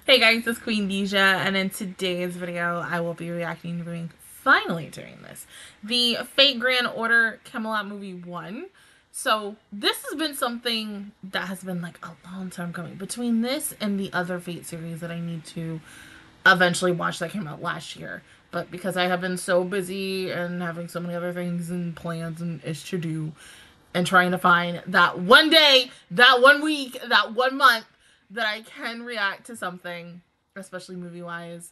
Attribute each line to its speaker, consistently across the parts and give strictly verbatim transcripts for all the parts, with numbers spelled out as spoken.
Speaker 1: Hey guys, it's Queen Deja, and in today's video, I will be reacting to doing, finally doing this, the Fate Grand Order Camelot movie one. So this has been something that has been like a long time coming. Between this and the other Fate series that I need to eventually watch that came out last year. But because I have been so busy and having so many other things and plans and ish to do, and trying to find that one day, that one week, that one month that I can react to something, especially movie wise.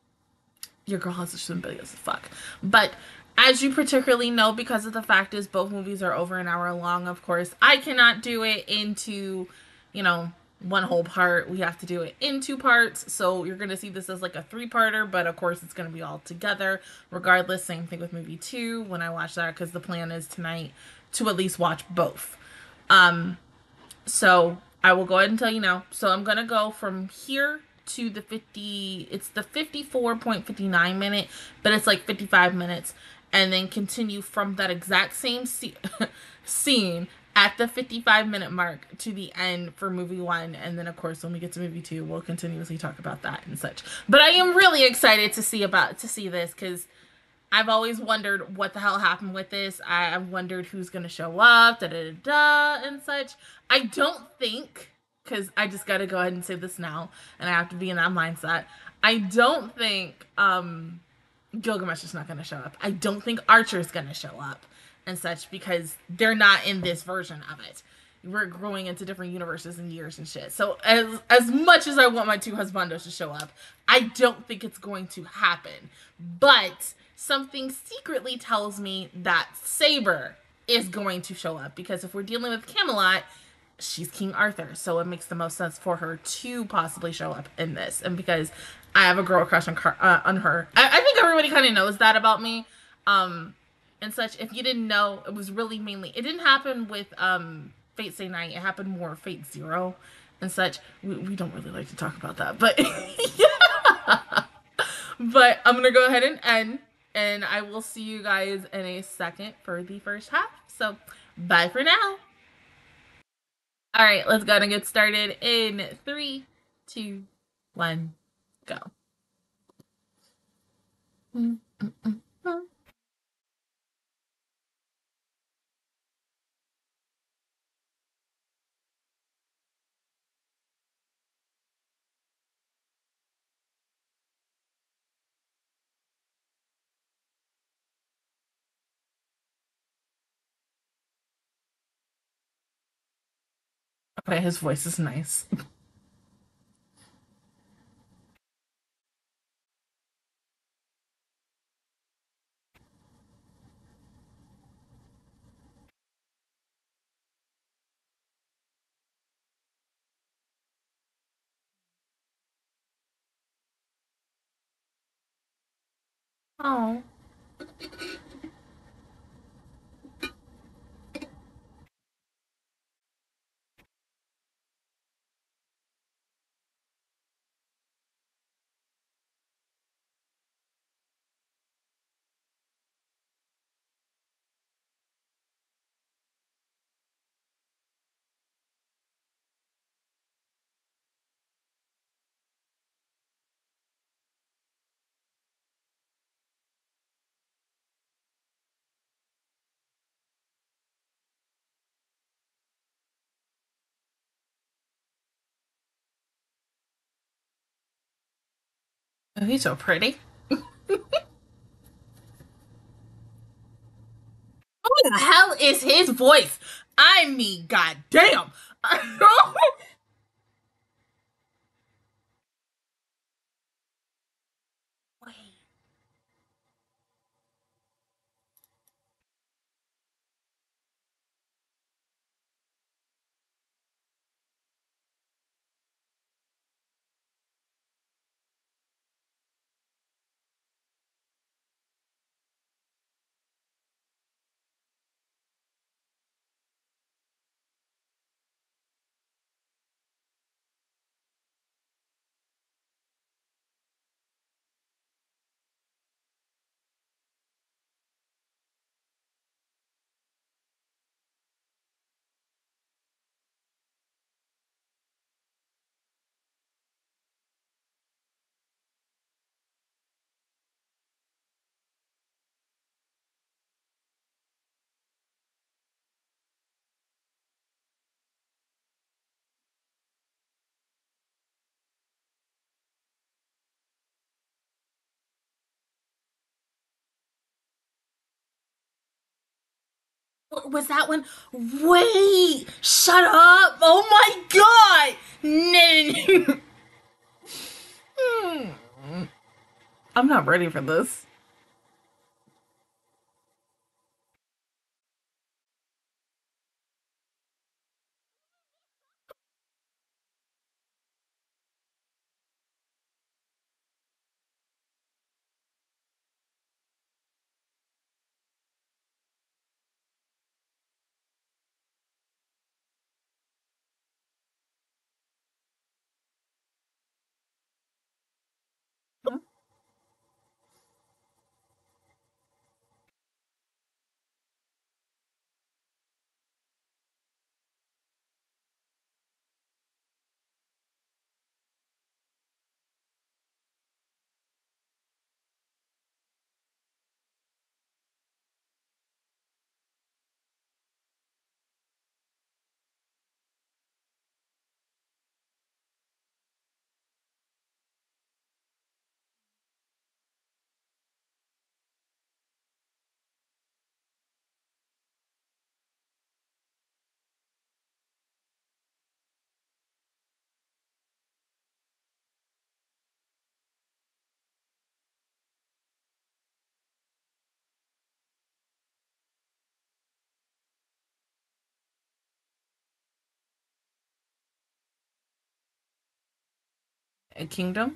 Speaker 1: Your girl has just been busy as fuck. But as you particularly know, because of the fact is both movies are over an hour long, of course, I cannot do it into, you know, one whole part. We have to do it in two parts. So you're going to see this as like a three parter, but of course it's going to be all together. Regardless, same thing with movie two when I watch that, because the plan is tonight to at least watch both. Um, so I will go ahead and tell you now. So I'm gonna go from here to the fifty. It's the fifty-four point five nine minute, but it's like fifty-five minutes, and then continue from that exact same se- scene at the fifty-five minute mark to the end for movie one. And then of course when we get to movie two, we'll continuously talk about that and such. But I am really excited to see about to see this, because I've always wondered what the hell happened with this. I, have wondered who's gonna show up, da da da da, and such. I don't think, because I just gotta go ahead and say this now, and I have to be in that mindset. I don't think um, Gilgamesh is not gonna show up. I don't think Archer's gonna show up and such, because they're not in this version of it. We're growing into different universes and years and shit. So as as much as I want my two husbandos to show up, I don't think it's going to happen. But something secretly tells me that Saber is going to show up, because if we're dealing with Camelot, she's King Arthur, so it makes the most sense for her to possibly show up in this. And because I have a girl crush on Car- uh, on her, I, I think everybody kind of knows that about me, um, and such. If you didn't know, it was really mainly it didn't happen with um Fate Stay Night. It happened more Fate Zero and such. We, we don't really like to talk about that, but yeah. But I'm gonna go ahead and end, and I will see you guys in a second for the first half. So bye for now. All right, let's go and get started in three, two, one, go. Okay, his voice is nice. Oh. Oh, he's so pretty. Who the hell is his voice? I mean, goddamn. Wait. Was that one? Wait! Shut up! Oh my god! No, no, no. Hmm. I'm not ready for this. A kingdom?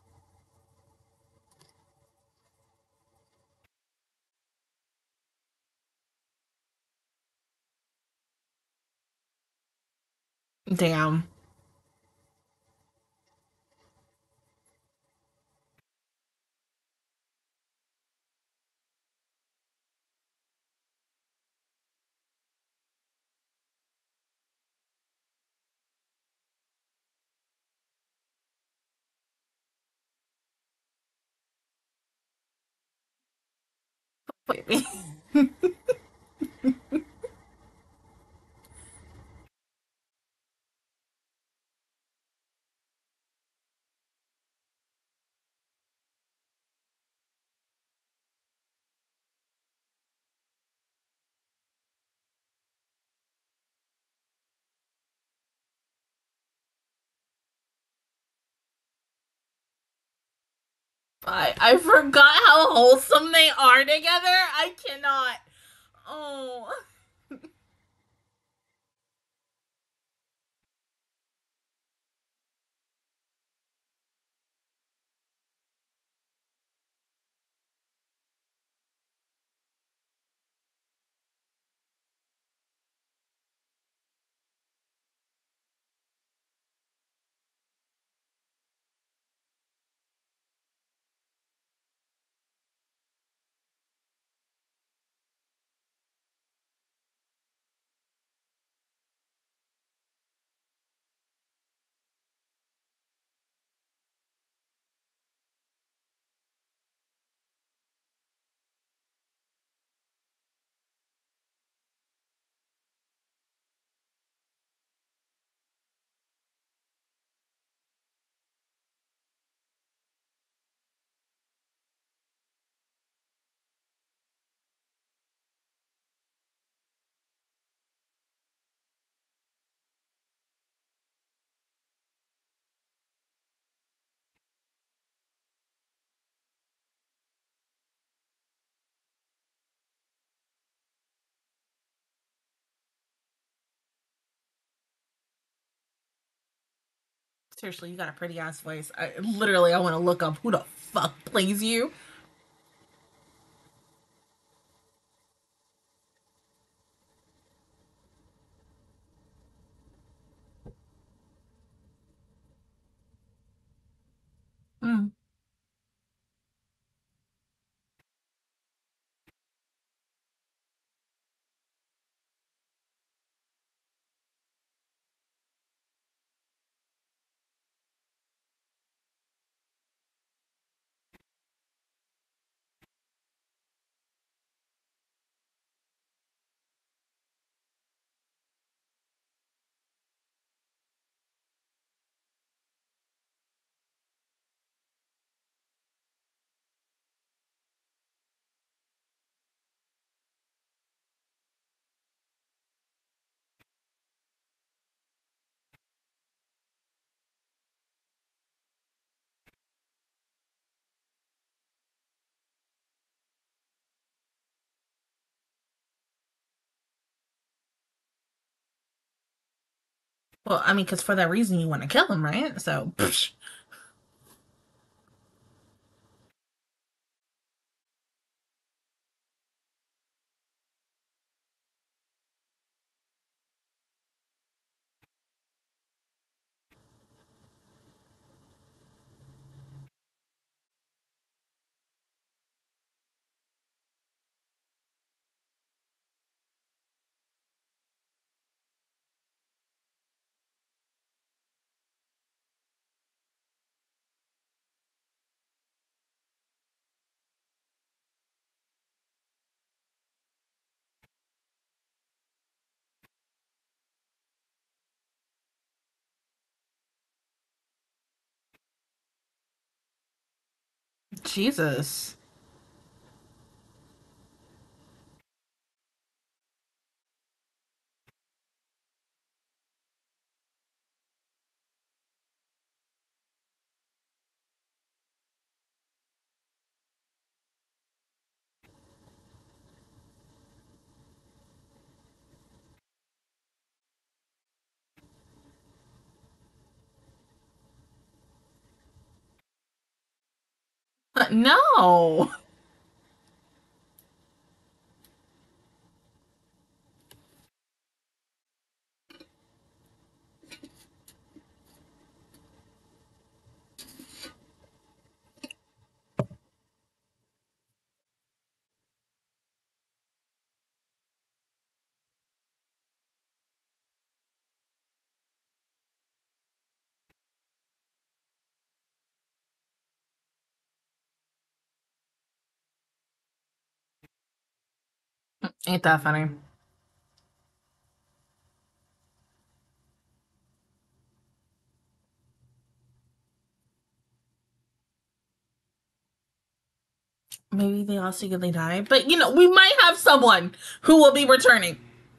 Speaker 1: Damn. Baby. I I forgot how wholesome they are together. I cannot. Oh. Seriously, you got a pretty ass voice. I literally I want to look up who the fuck plays you. Mm. Well, I mean, because for that reason you want to kill him, right? So, psh. Jesus. No. Ain't that funny? Maybe they all secretly die. But, you know, we might have someone who will be returning.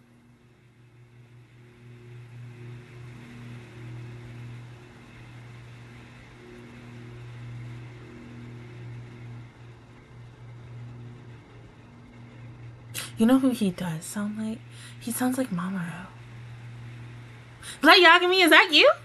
Speaker 1: You know who he does sound like? He sounds like Mamoru. Is that Yagami? Is that you?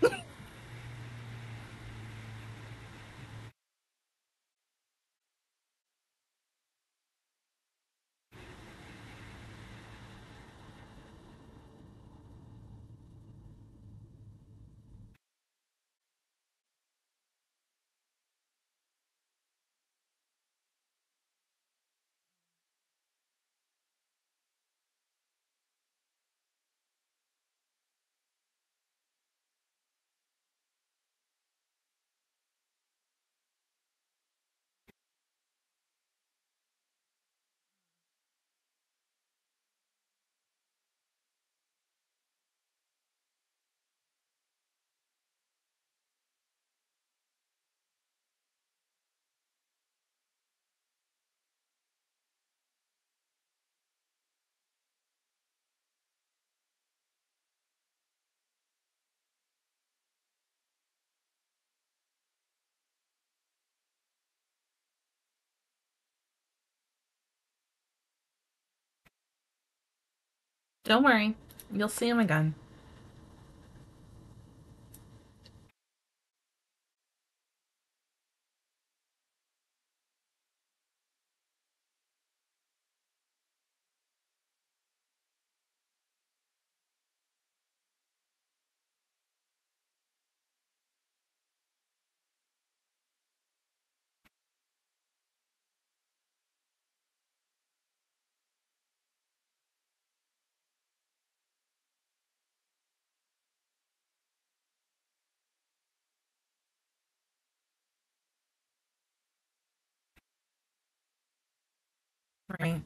Speaker 1: Don't worry. You'll see him again. Right.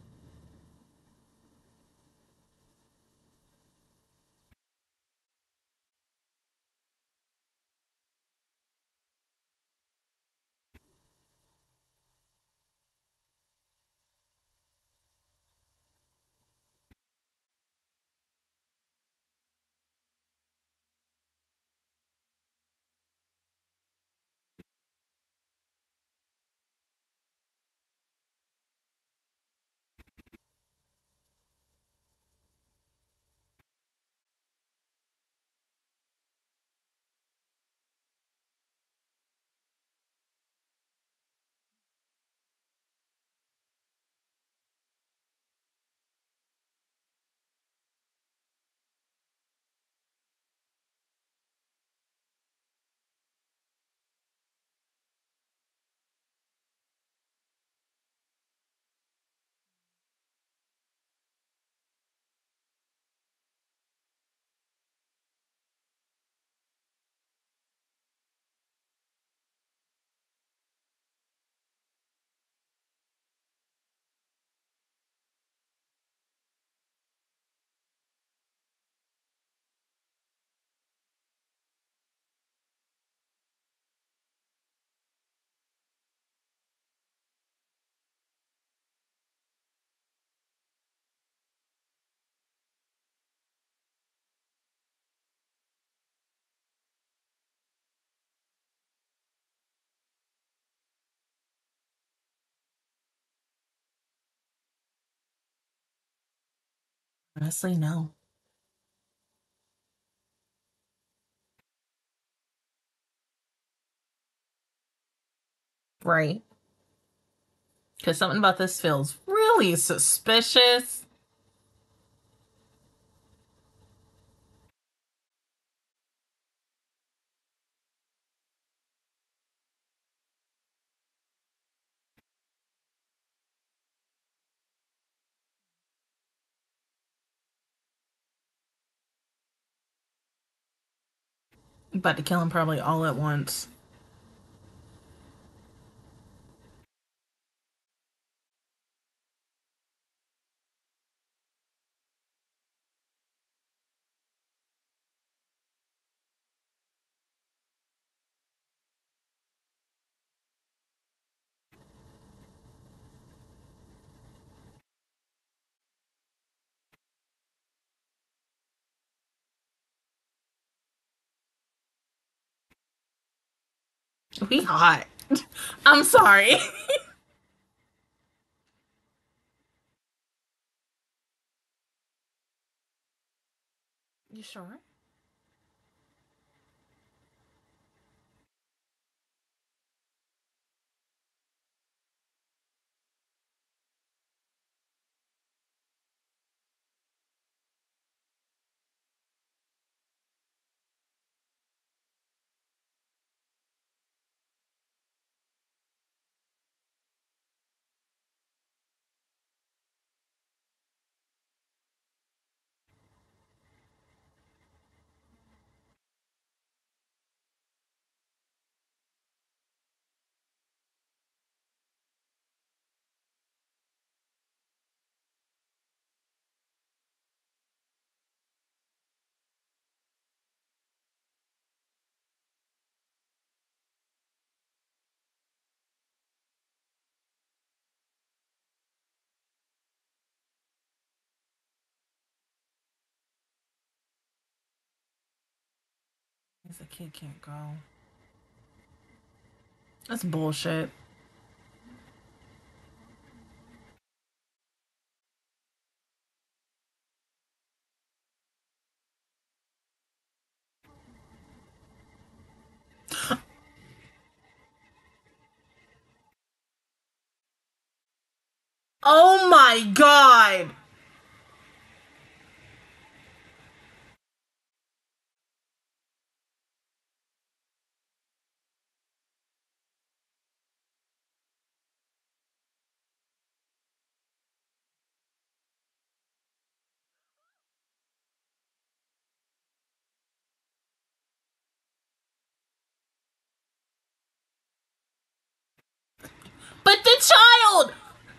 Speaker 1: Honestly, no. Right. Because something about this feels really suspicious. About to kill him probably all at once. We hot. I'm sorry. You sure? The kid can't go. That's bullshit. Oh my god! But the child!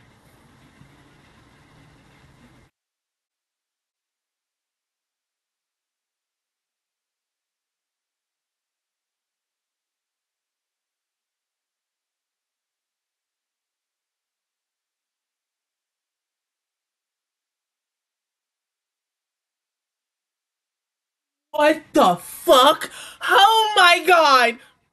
Speaker 1: What the fuck? Oh my god!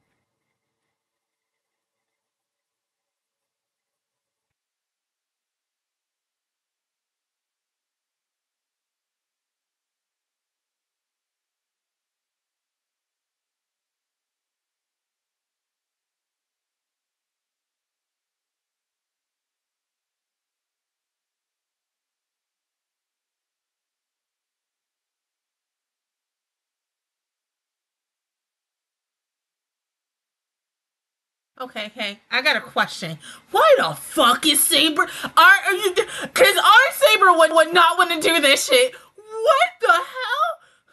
Speaker 1: Okay, hey, I got a question. Why the fuck is Saber? Are, are you? Cause our Saber would would not want to do this shit. What the hell?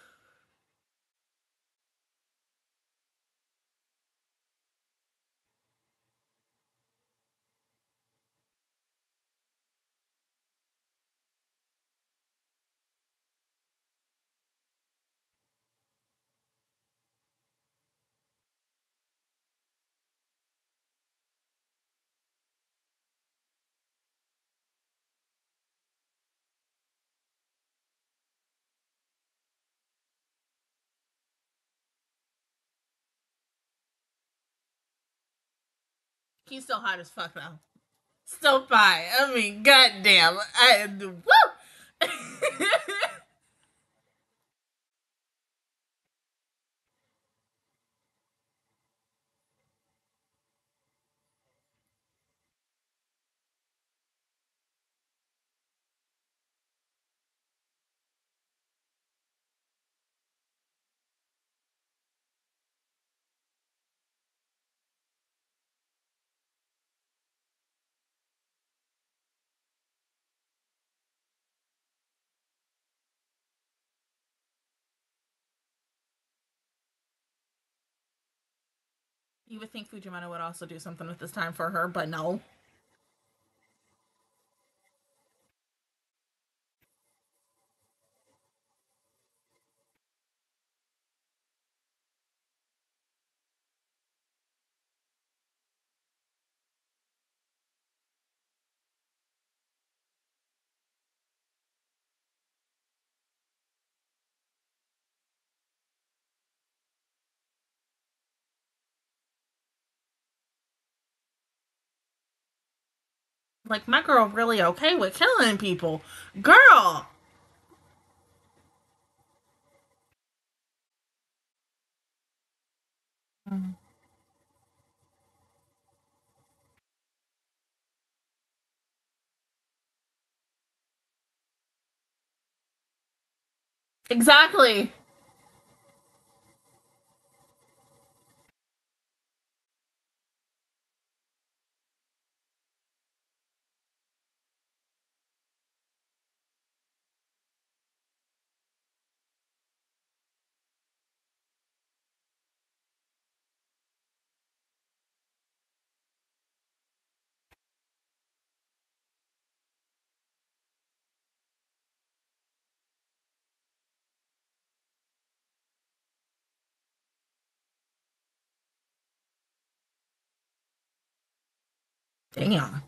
Speaker 1: He's still hot as fuck though. Still fine. I mean, goddamn. I woo. You would think Fujimoto would also do something with this time for her, but no. Like, my girl really okay with killing people. Girl! Mm. Exactly. Damn.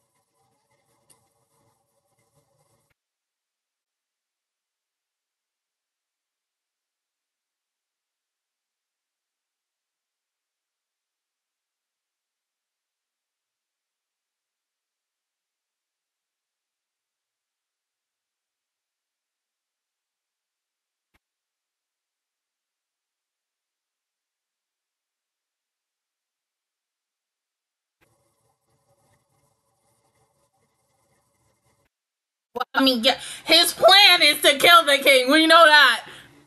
Speaker 1: Well, I mean, yeah, his plan is to kill the king. We know that.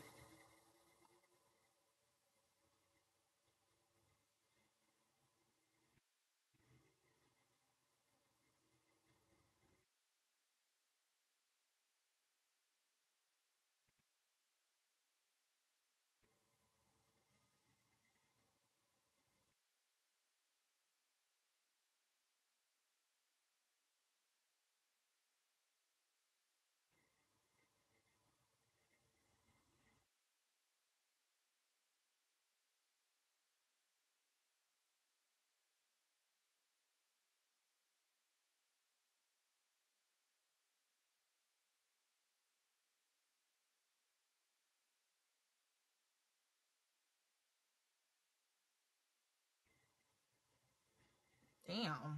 Speaker 1: Damn.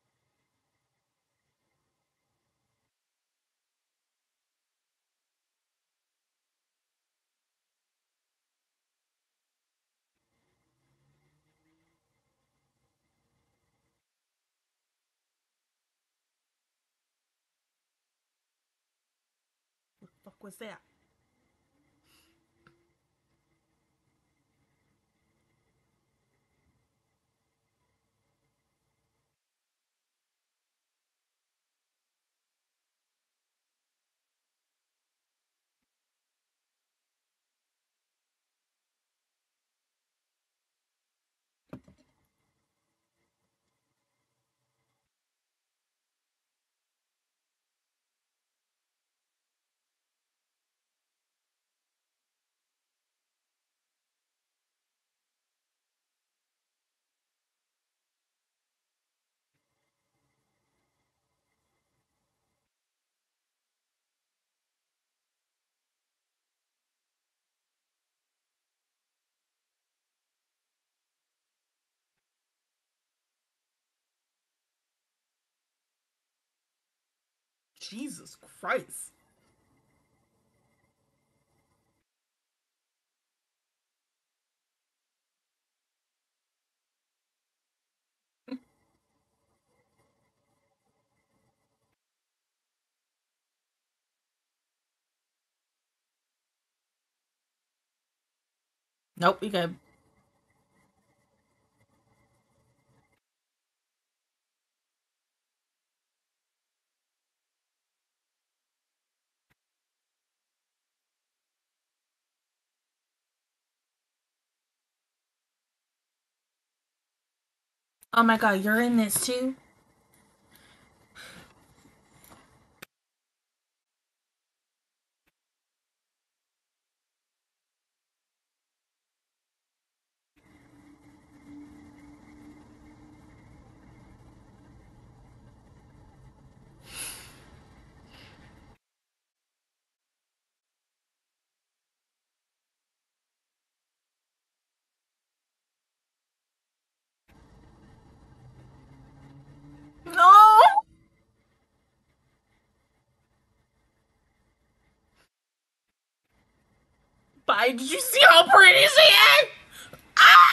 Speaker 1: What the fuck was that? Jesus Christ. Nope, we good. Oh my god, you're in this too? No! Bye. Did you see how pretty she is? Ah!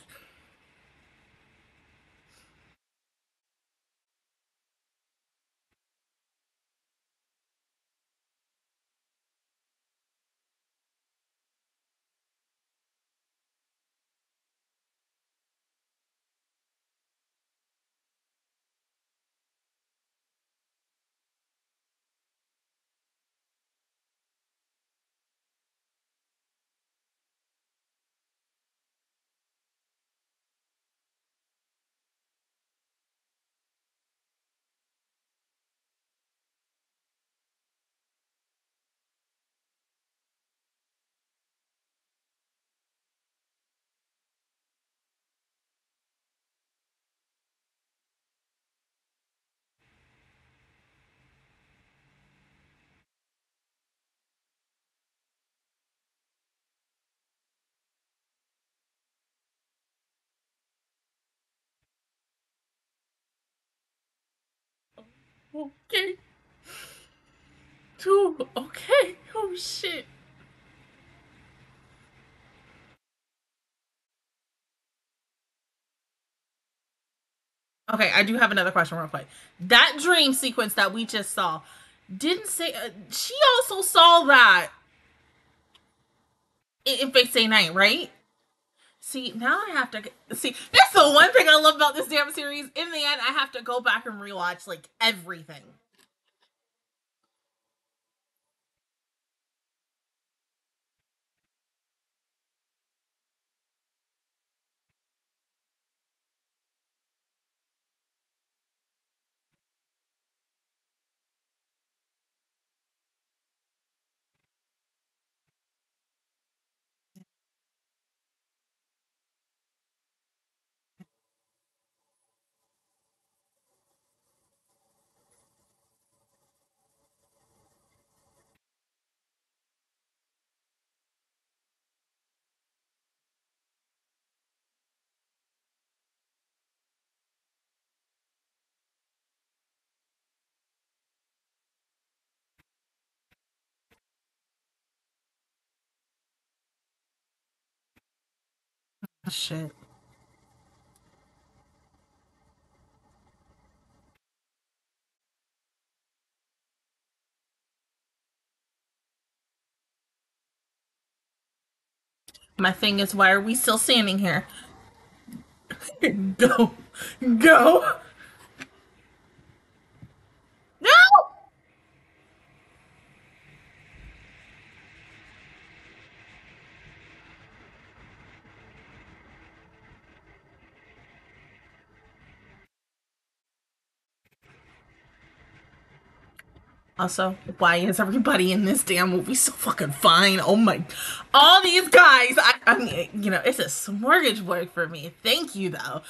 Speaker 1: Okay. Two. Okay. Oh shit. Okay, I do have another question real quick. That dream sequence that we just saw didn't say uh, she also saw that in Fate Stay Night, right? See, now I have to see. That's the one thing I love about this damn series. In the end, I have to go back and rewatch like everything. Shit. My thing is, why are we still standing here? Go, go. No. Also, why is everybody in this damn movie so fucking fine? Oh my, all these guys. I, I mean, you know, it's a smorgasbord for me. Thank you, though.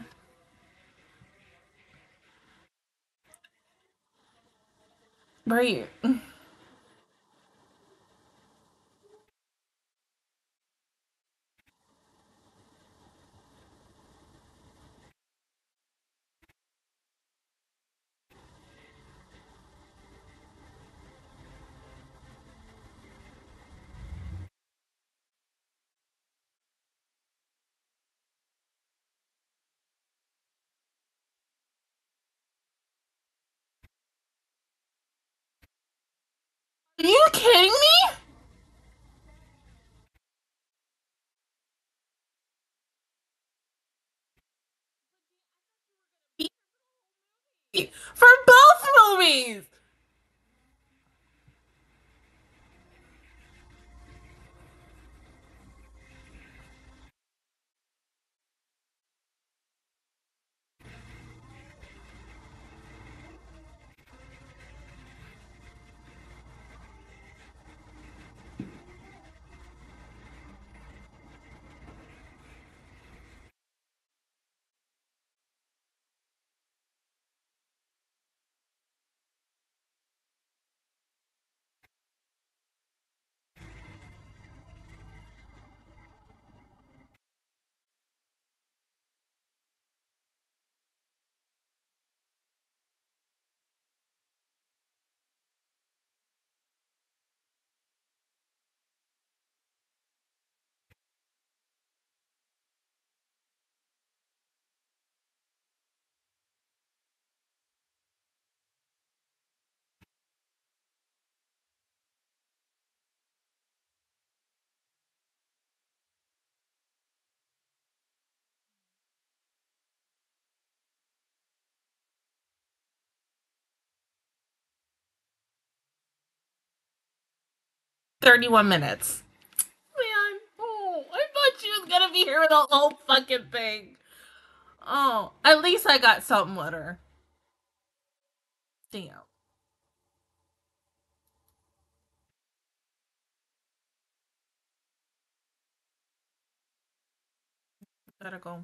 Speaker 1: Right. Are you kidding me? For both movies. thirty-one minutes. Man, oh, I thought she was gonna be here the whole fucking thing. Oh, at least I got something with her. Damn. Gotta go.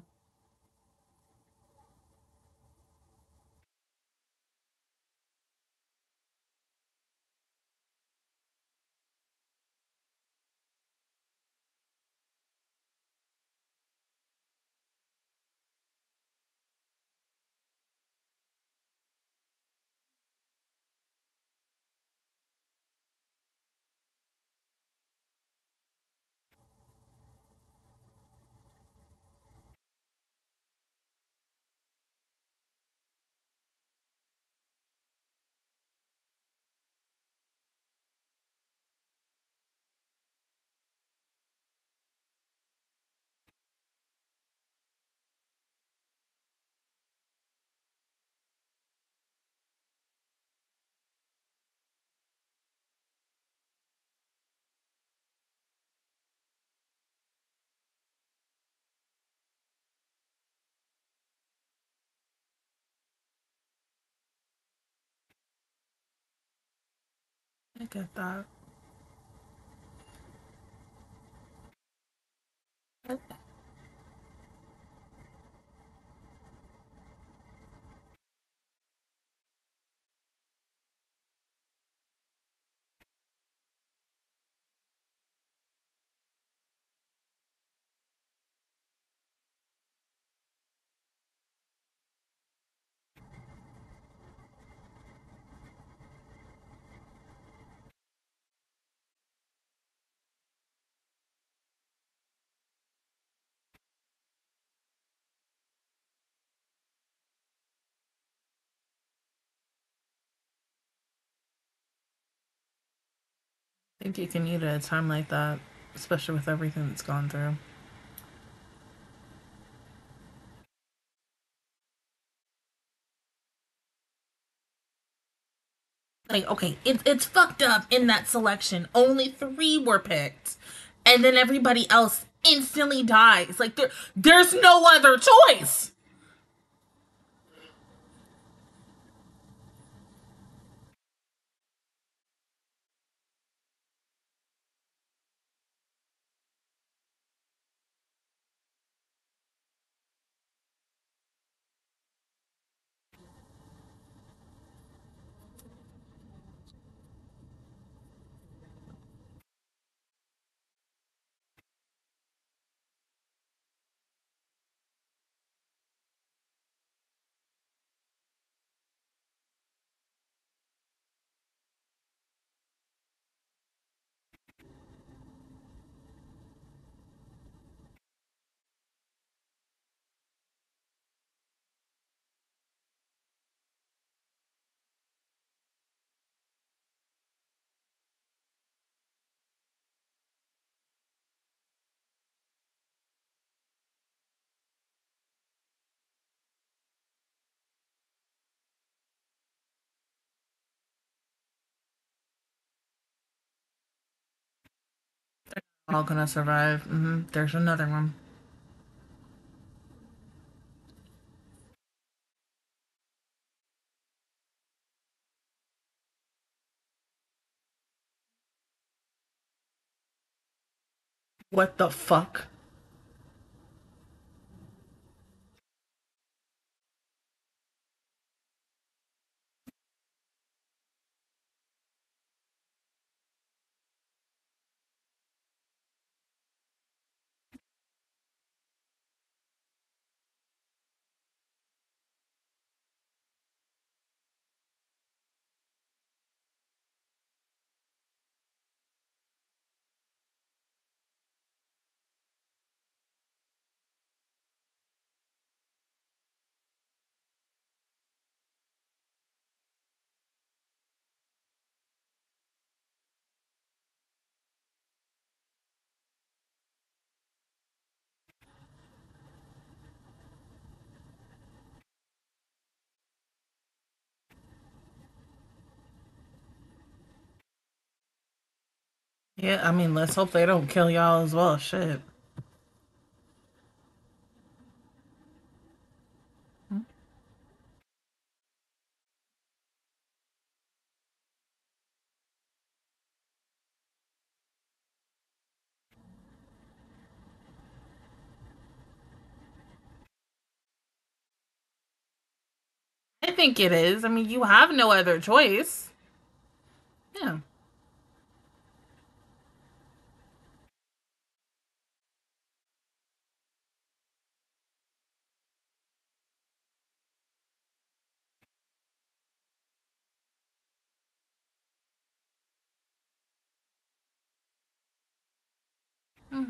Speaker 1: I get that. I think you can eat at a time like that, especially with everything that's gone through. Like, okay, it's it's fucked up in that selection. Only three were picked, and then everybody else instantly dies. Like there, there's no other choice. All gonna survive. Hmm. There's another one. What the fuck? Yeah, I mean, let's hope they don't kill y'all as well. Shit. I think it is. I mean, you have no other choice. Yeah. Mm.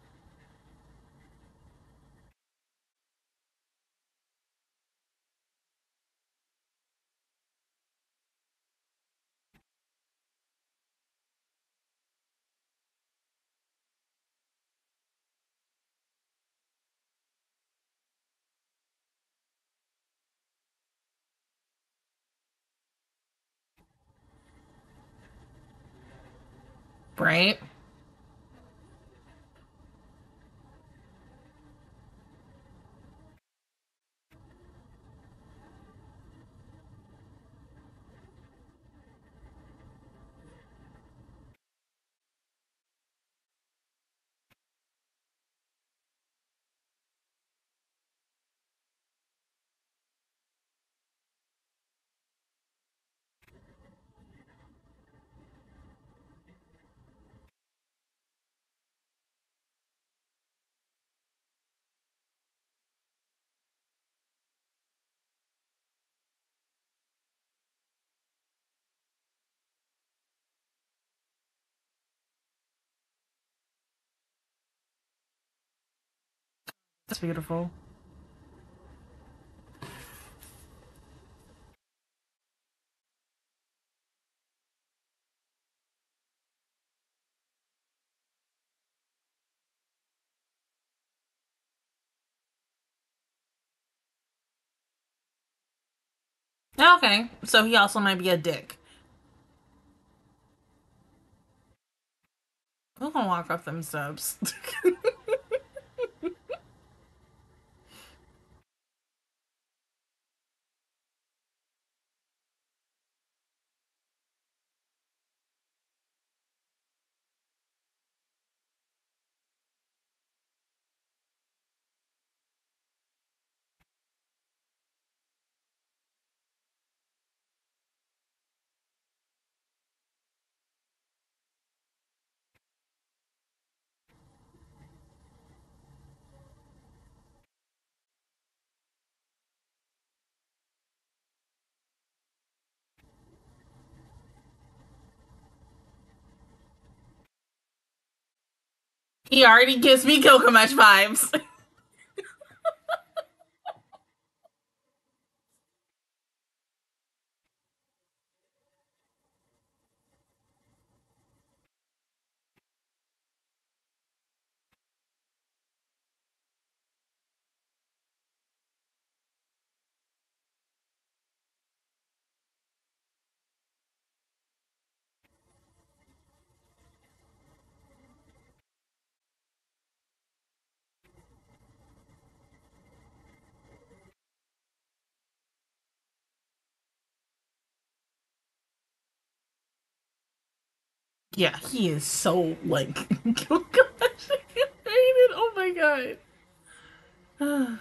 Speaker 1: Right? That's beautiful. Okay. So he also might be a dick. We're gonna walk up them steps. He already gives me Gilgamesh vibes. Yeah, he is so like Gilgamesh animated. Oh my god.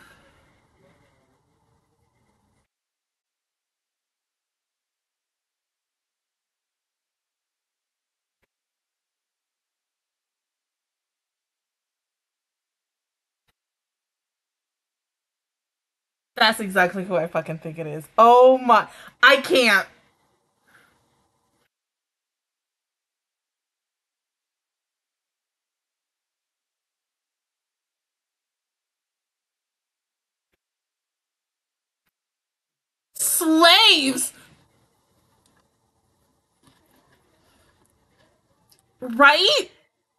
Speaker 1: That's exactly who I fucking think it is. Oh my. I can't. Slaves! Right?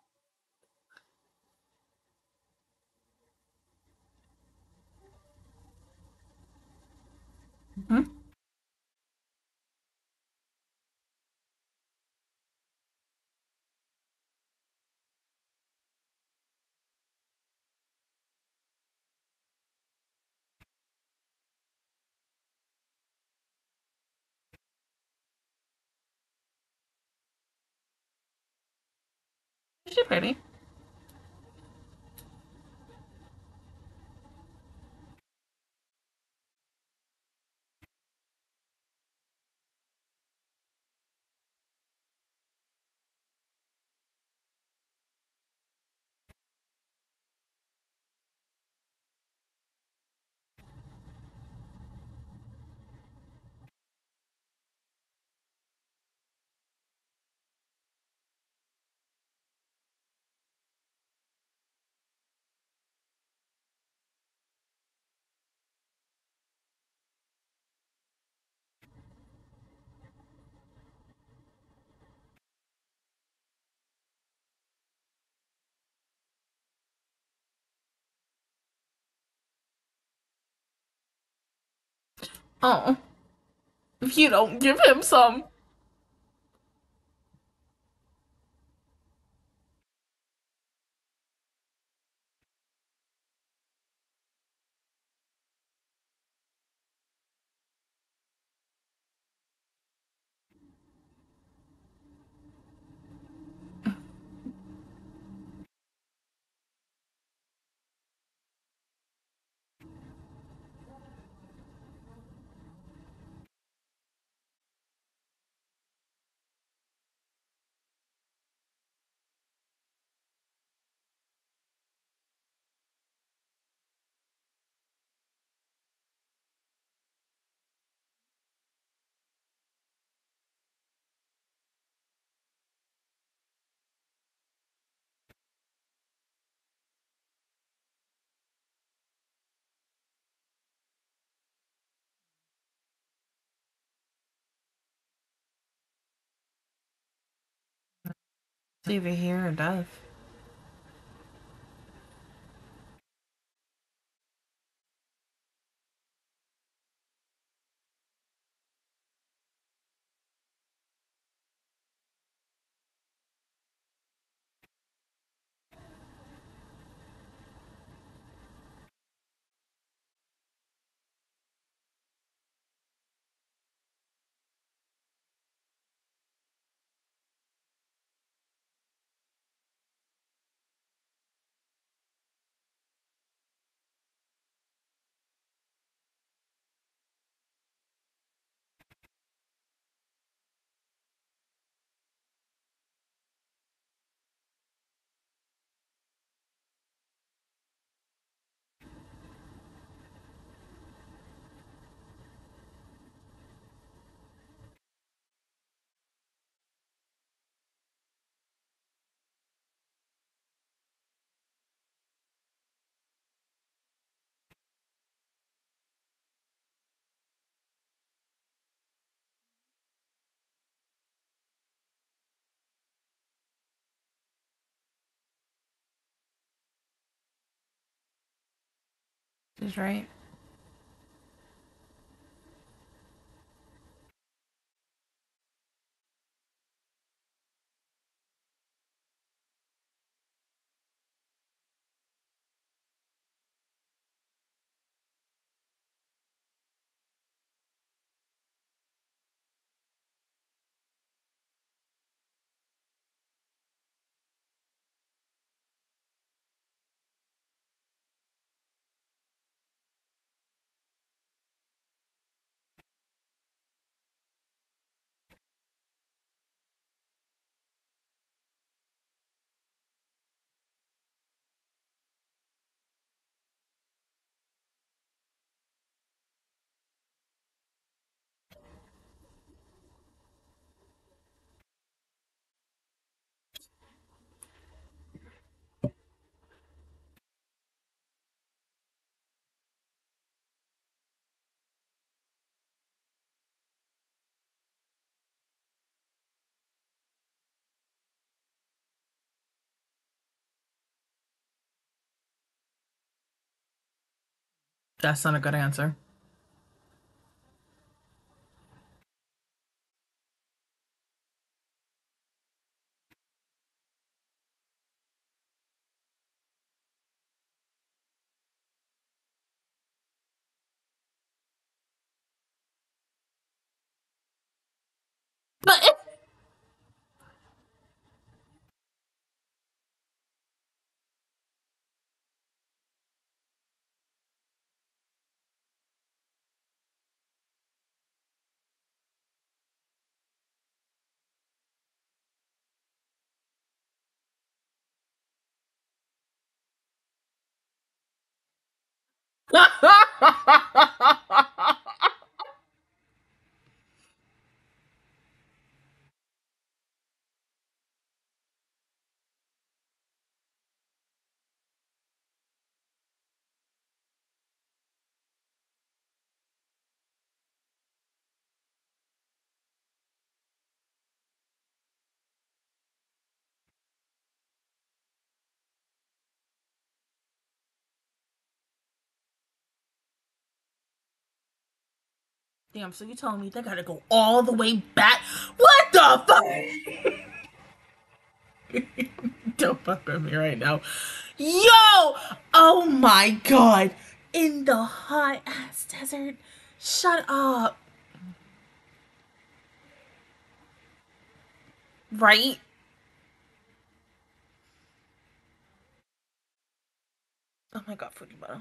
Speaker 1: Mhm. She's pretty. Oh, if you don't give him some. It's either here or death. She's right. That's not a good answer. But if Damn, so you telling me they gotta go all the way back? What the fuck? Don't fuck with me right now. Yo! Oh my god. In the hot ass desert. Shut up. Right? Oh my god, Fujibara.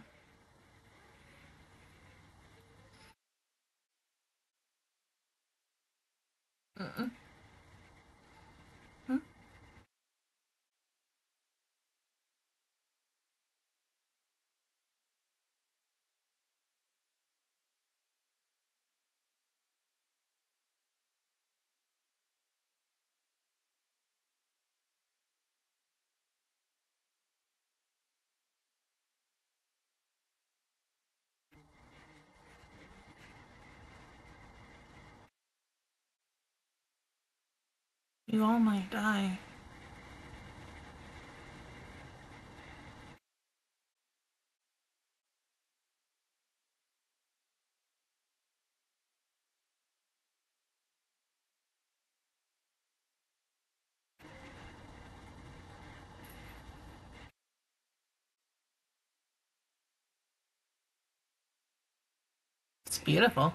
Speaker 1: Mm-mm. Hmm? You all might die. It's beautiful.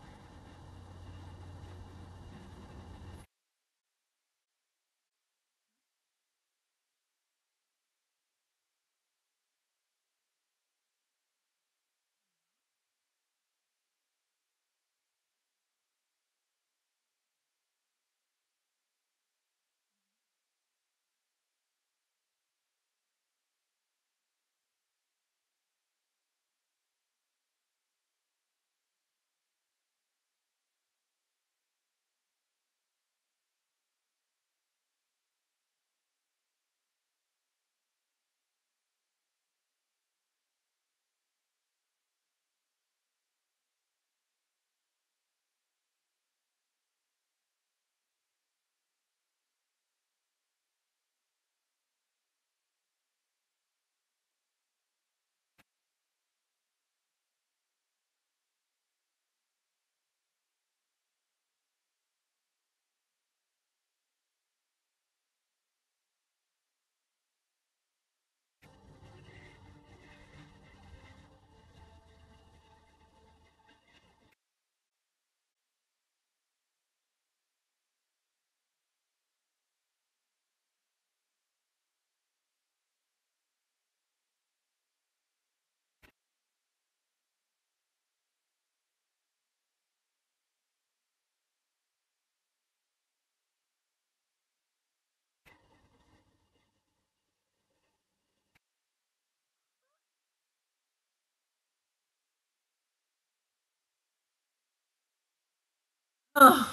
Speaker 1: Ugh.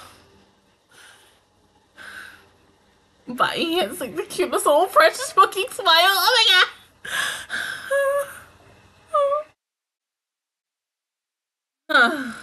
Speaker 1: But he has like the cutest little precious looking smile. Oh my god.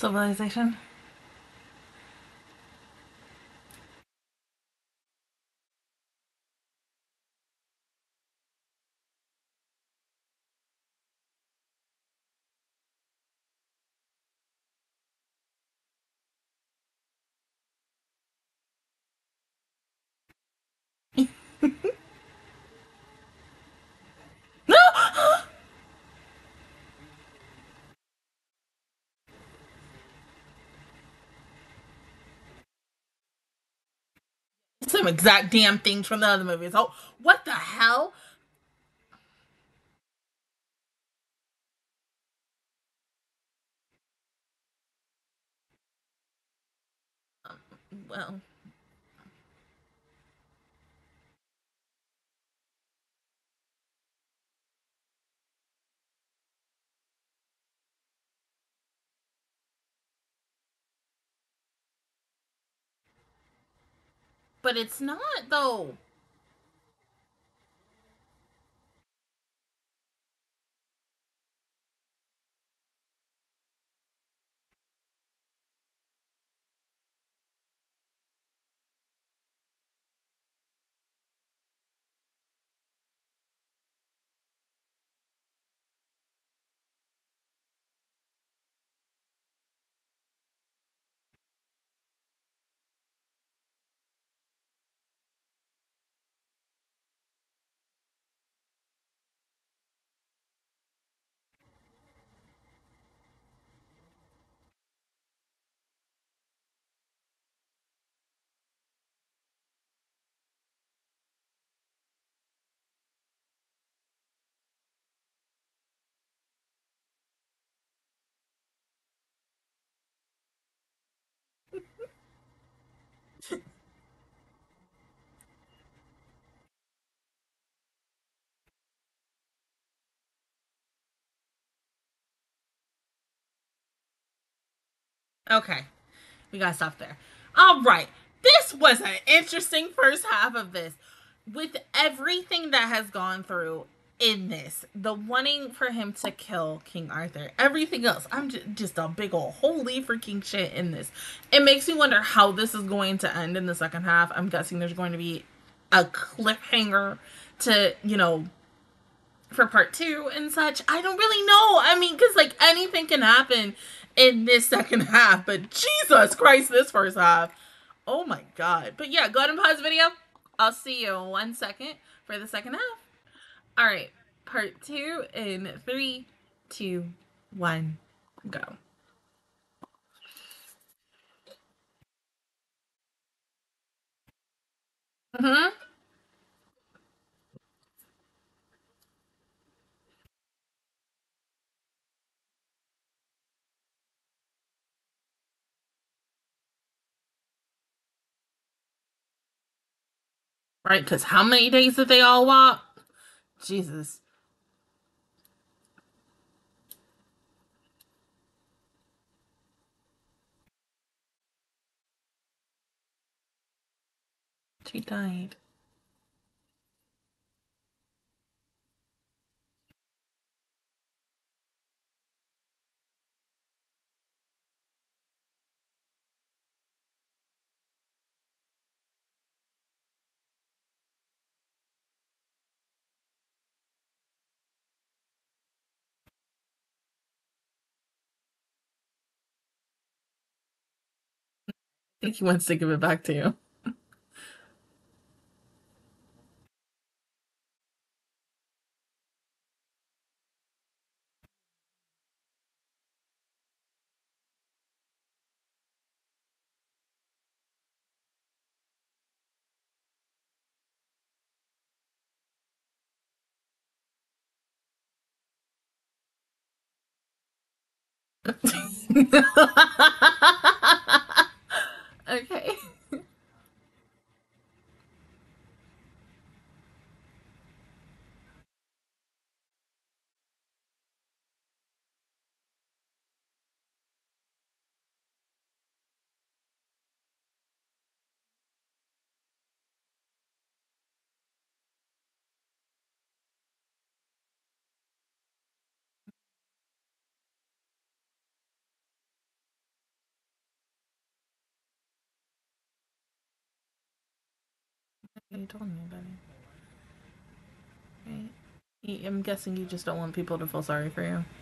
Speaker 1: Civilization. Same exact damn things from the other movies. Oh, what the hell? Well, but it's not though. Okay, we gotta stop there. All right, this was an interesting first half of this, with everything that has gone through in this, the wanting for him to kill King Arthur, everything else. I'm j- just a big old holy freaking shit in this. It makes me wonder how this is going to end in the second half. I'm guessing there's going to be a cliffhanger to, you know, for part two and such. I don't really know. I mean, because like anything can happen in this second half, but Jesus Christ, this first half. Oh my God. But yeah, go ahead and pause the video. I'll see you in one second for the second half. All right, part two in three, two, one, go. Mm-hmm. Right, because how many days did they all walk? Jesus. She died. I think he wants to give it back to you. Okay. You told me about it, right? Y- I'm guessing you just don't want people to feel sorry for you.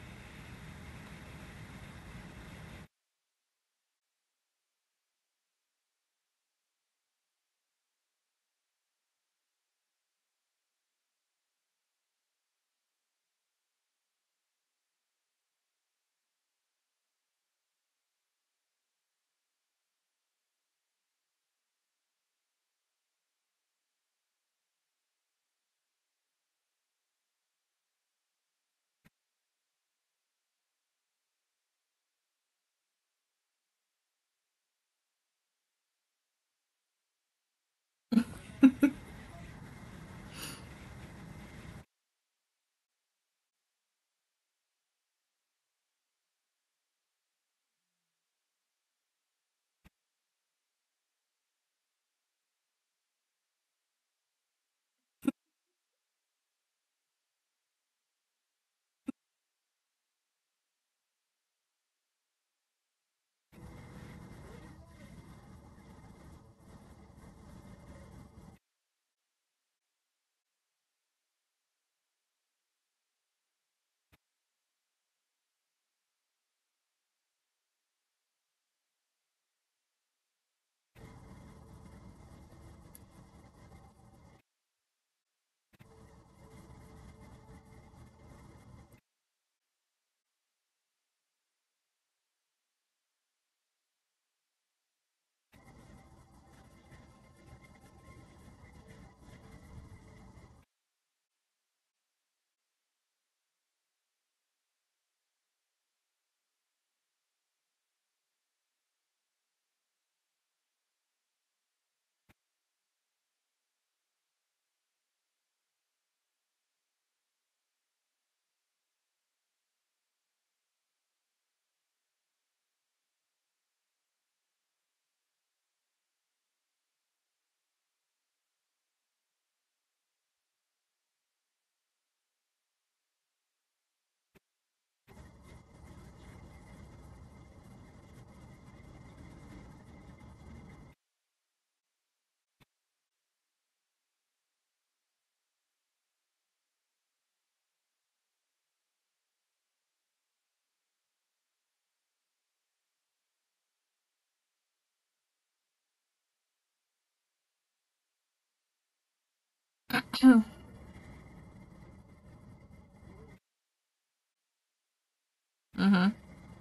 Speaker 1: Mm-hmm.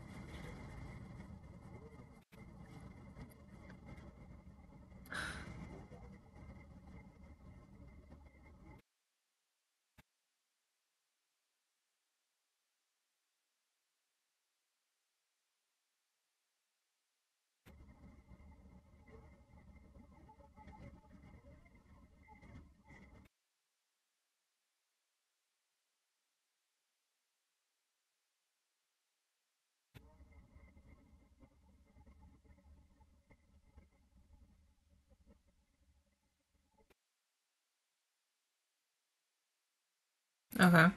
Speaker 1: Okay.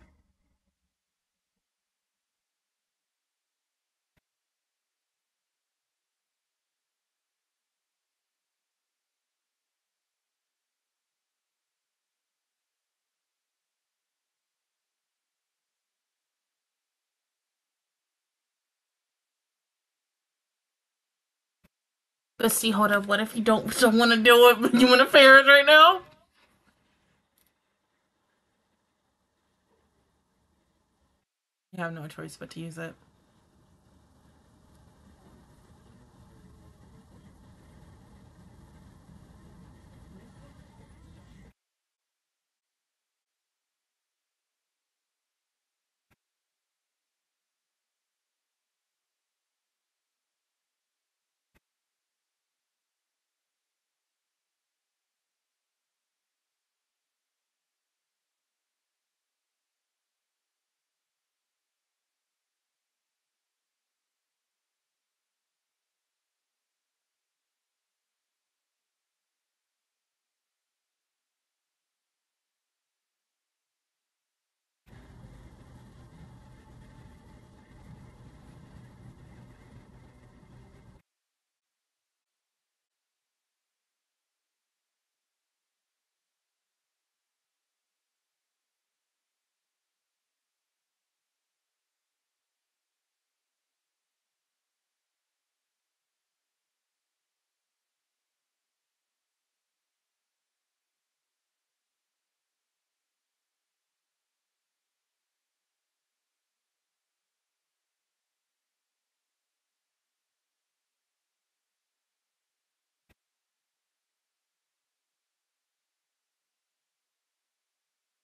Speaker 1: But see, hold up. What if you don't don't want to do it, but you want to ferret right now? You have no choice but to use it.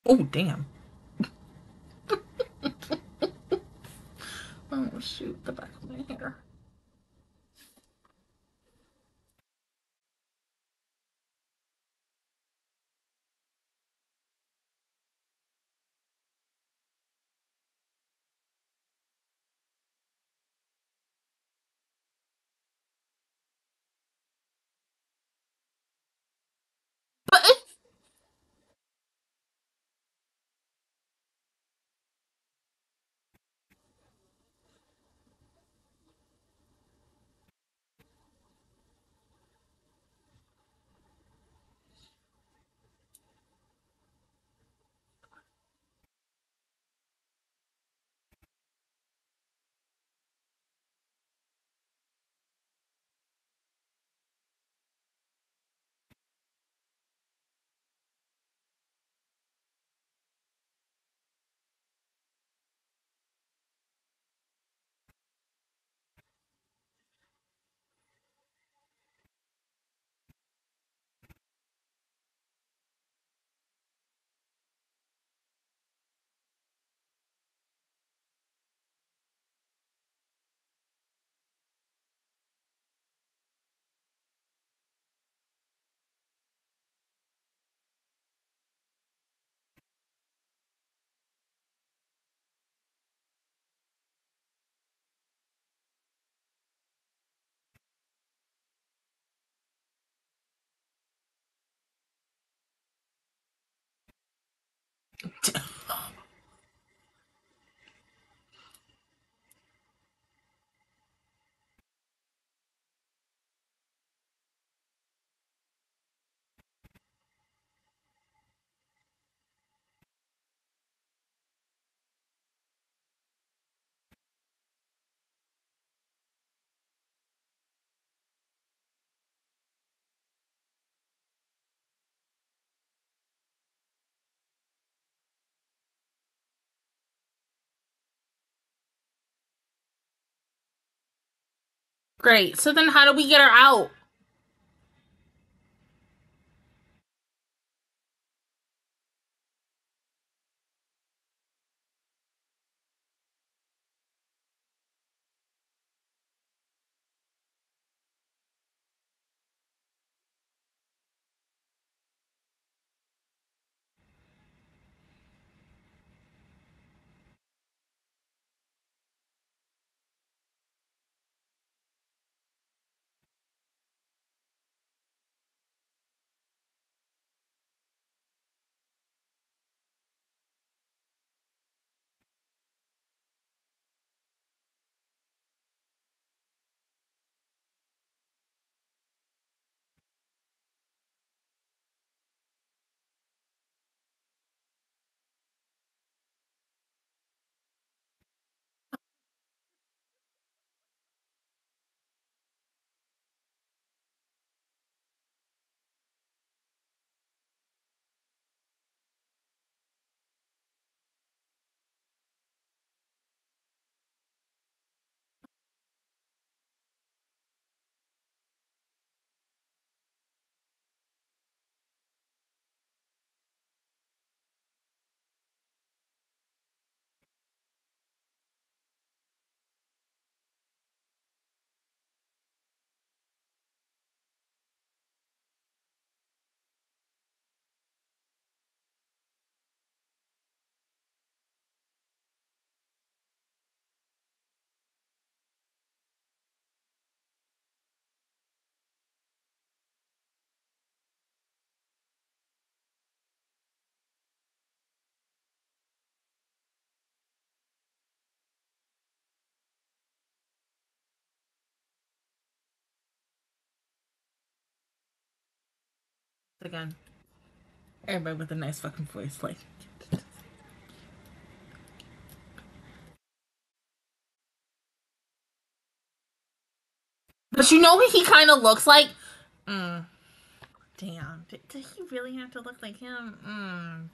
Speaker 1: Oh, damn. Oh, shoot, the back of my hair. But great. So then how do we get her out? Again, everybody with a nice fucking voice, like. But you know what he kind of looks like? Mm, damn. Did, did he really have to look like him? Mm.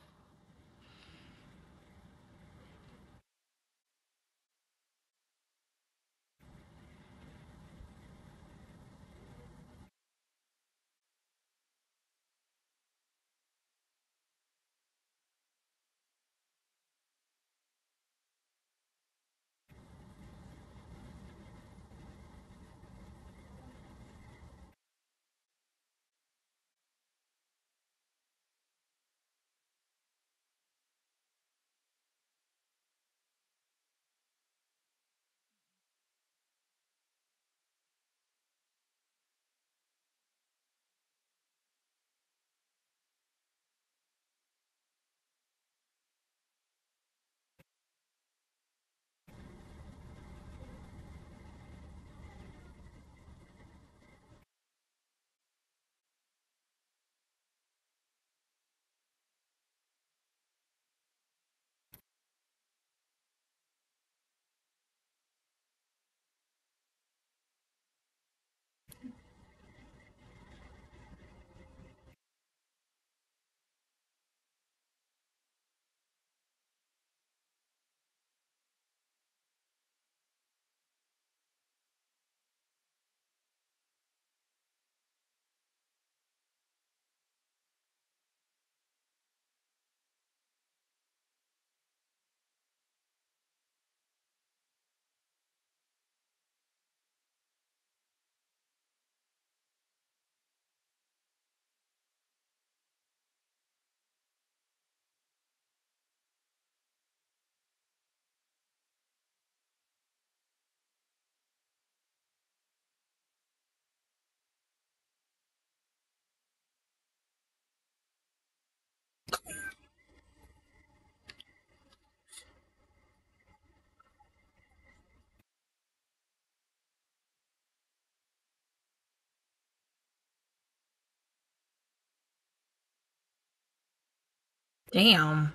Speaker 1: Damn.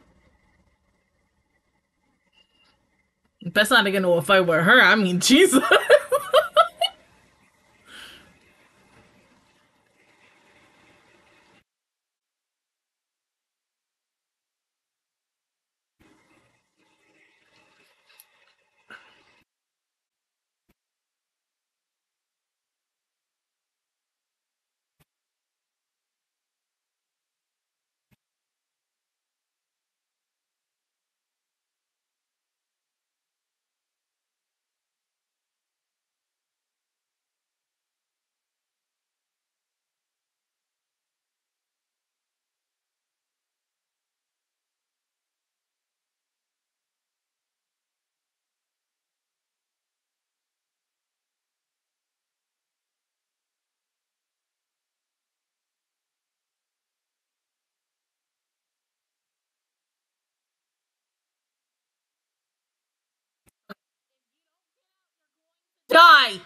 Speaker 1: Best not to get into a fight with her. I mean, Jesus. Die.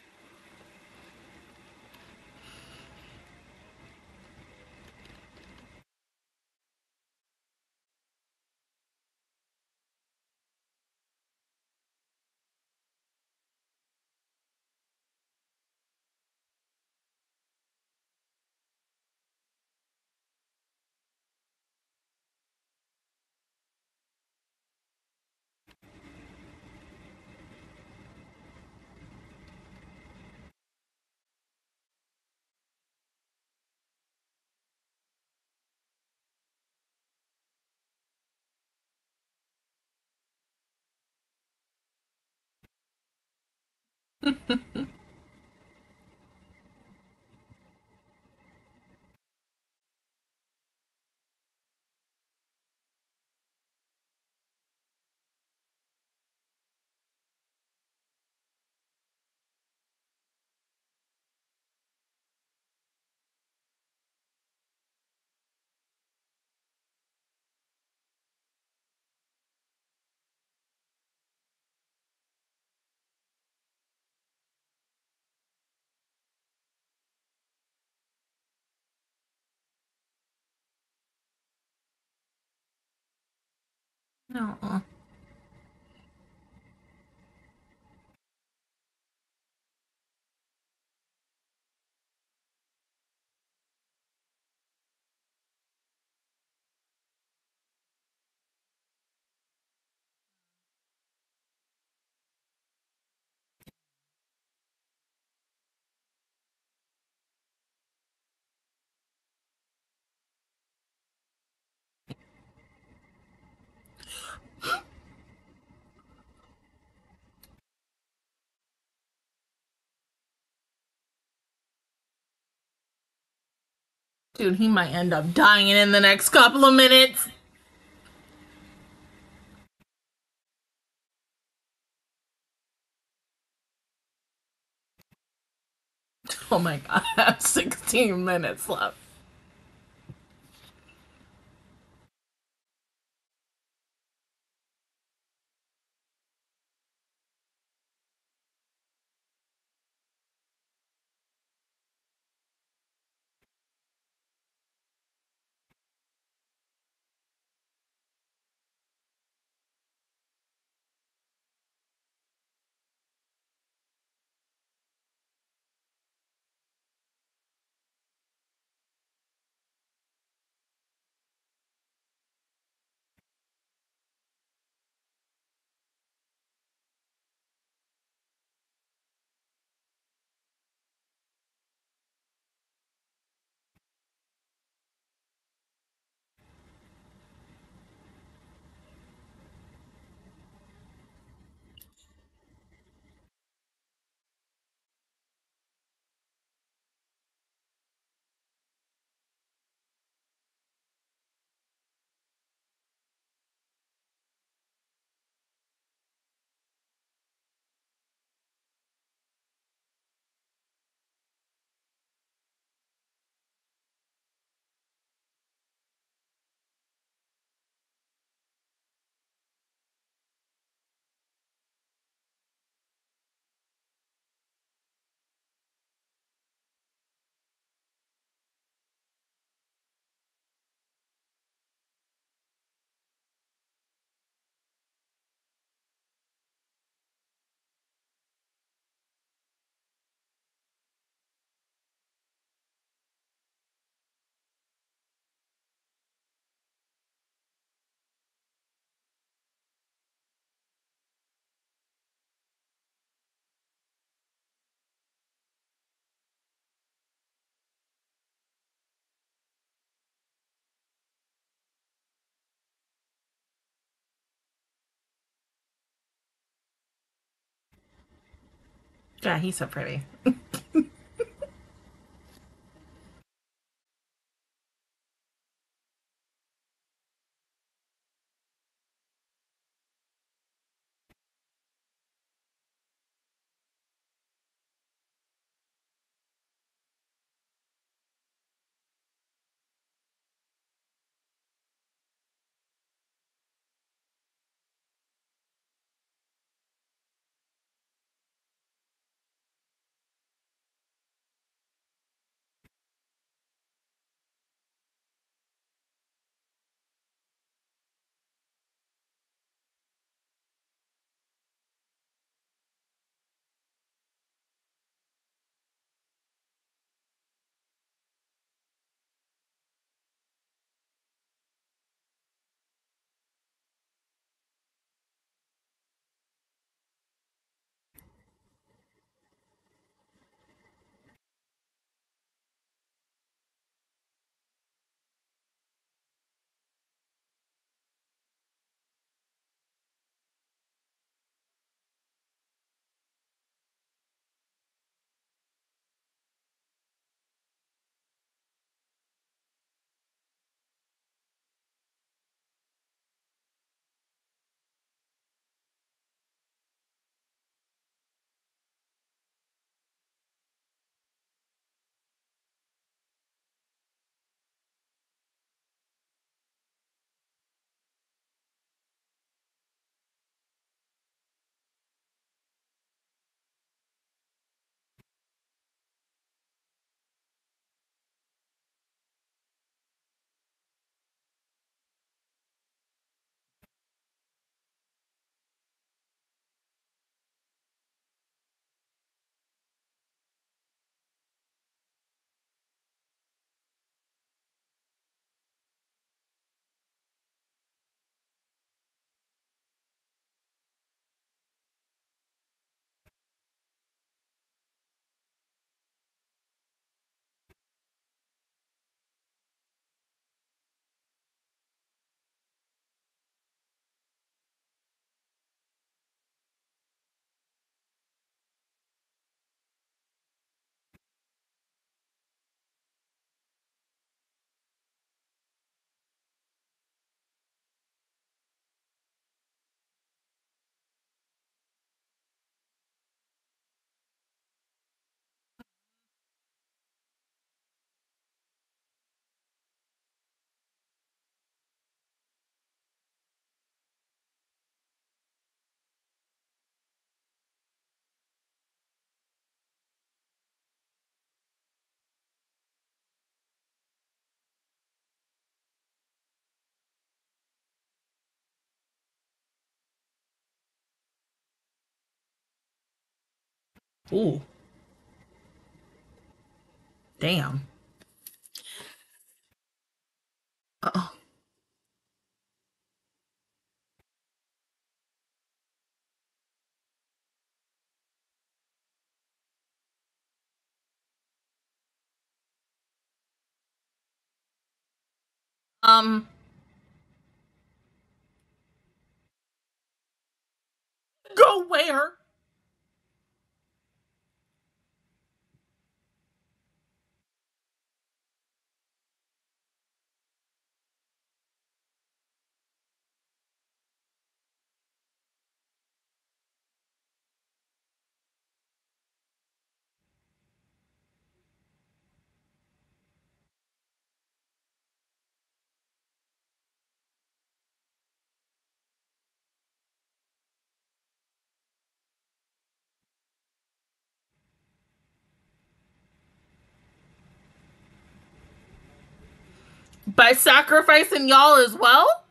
Speaker 1: No. Dude, he might end up dying in the next couple of minutes. Oh my god, I have sixteen minutes left. Yeah, he's so pretty. Ooh, damn. Uh-oh. Um, go where? By sacrificing y'all as well?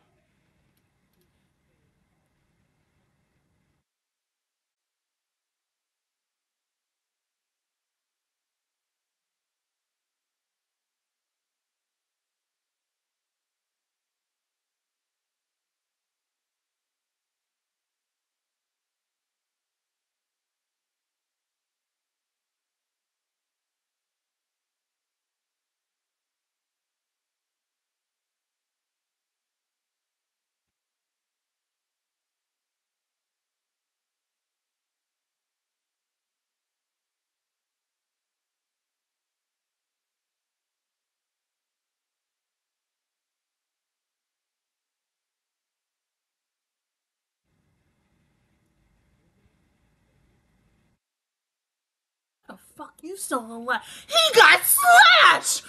Speaker 1: fuck, you still alive? He got slashed!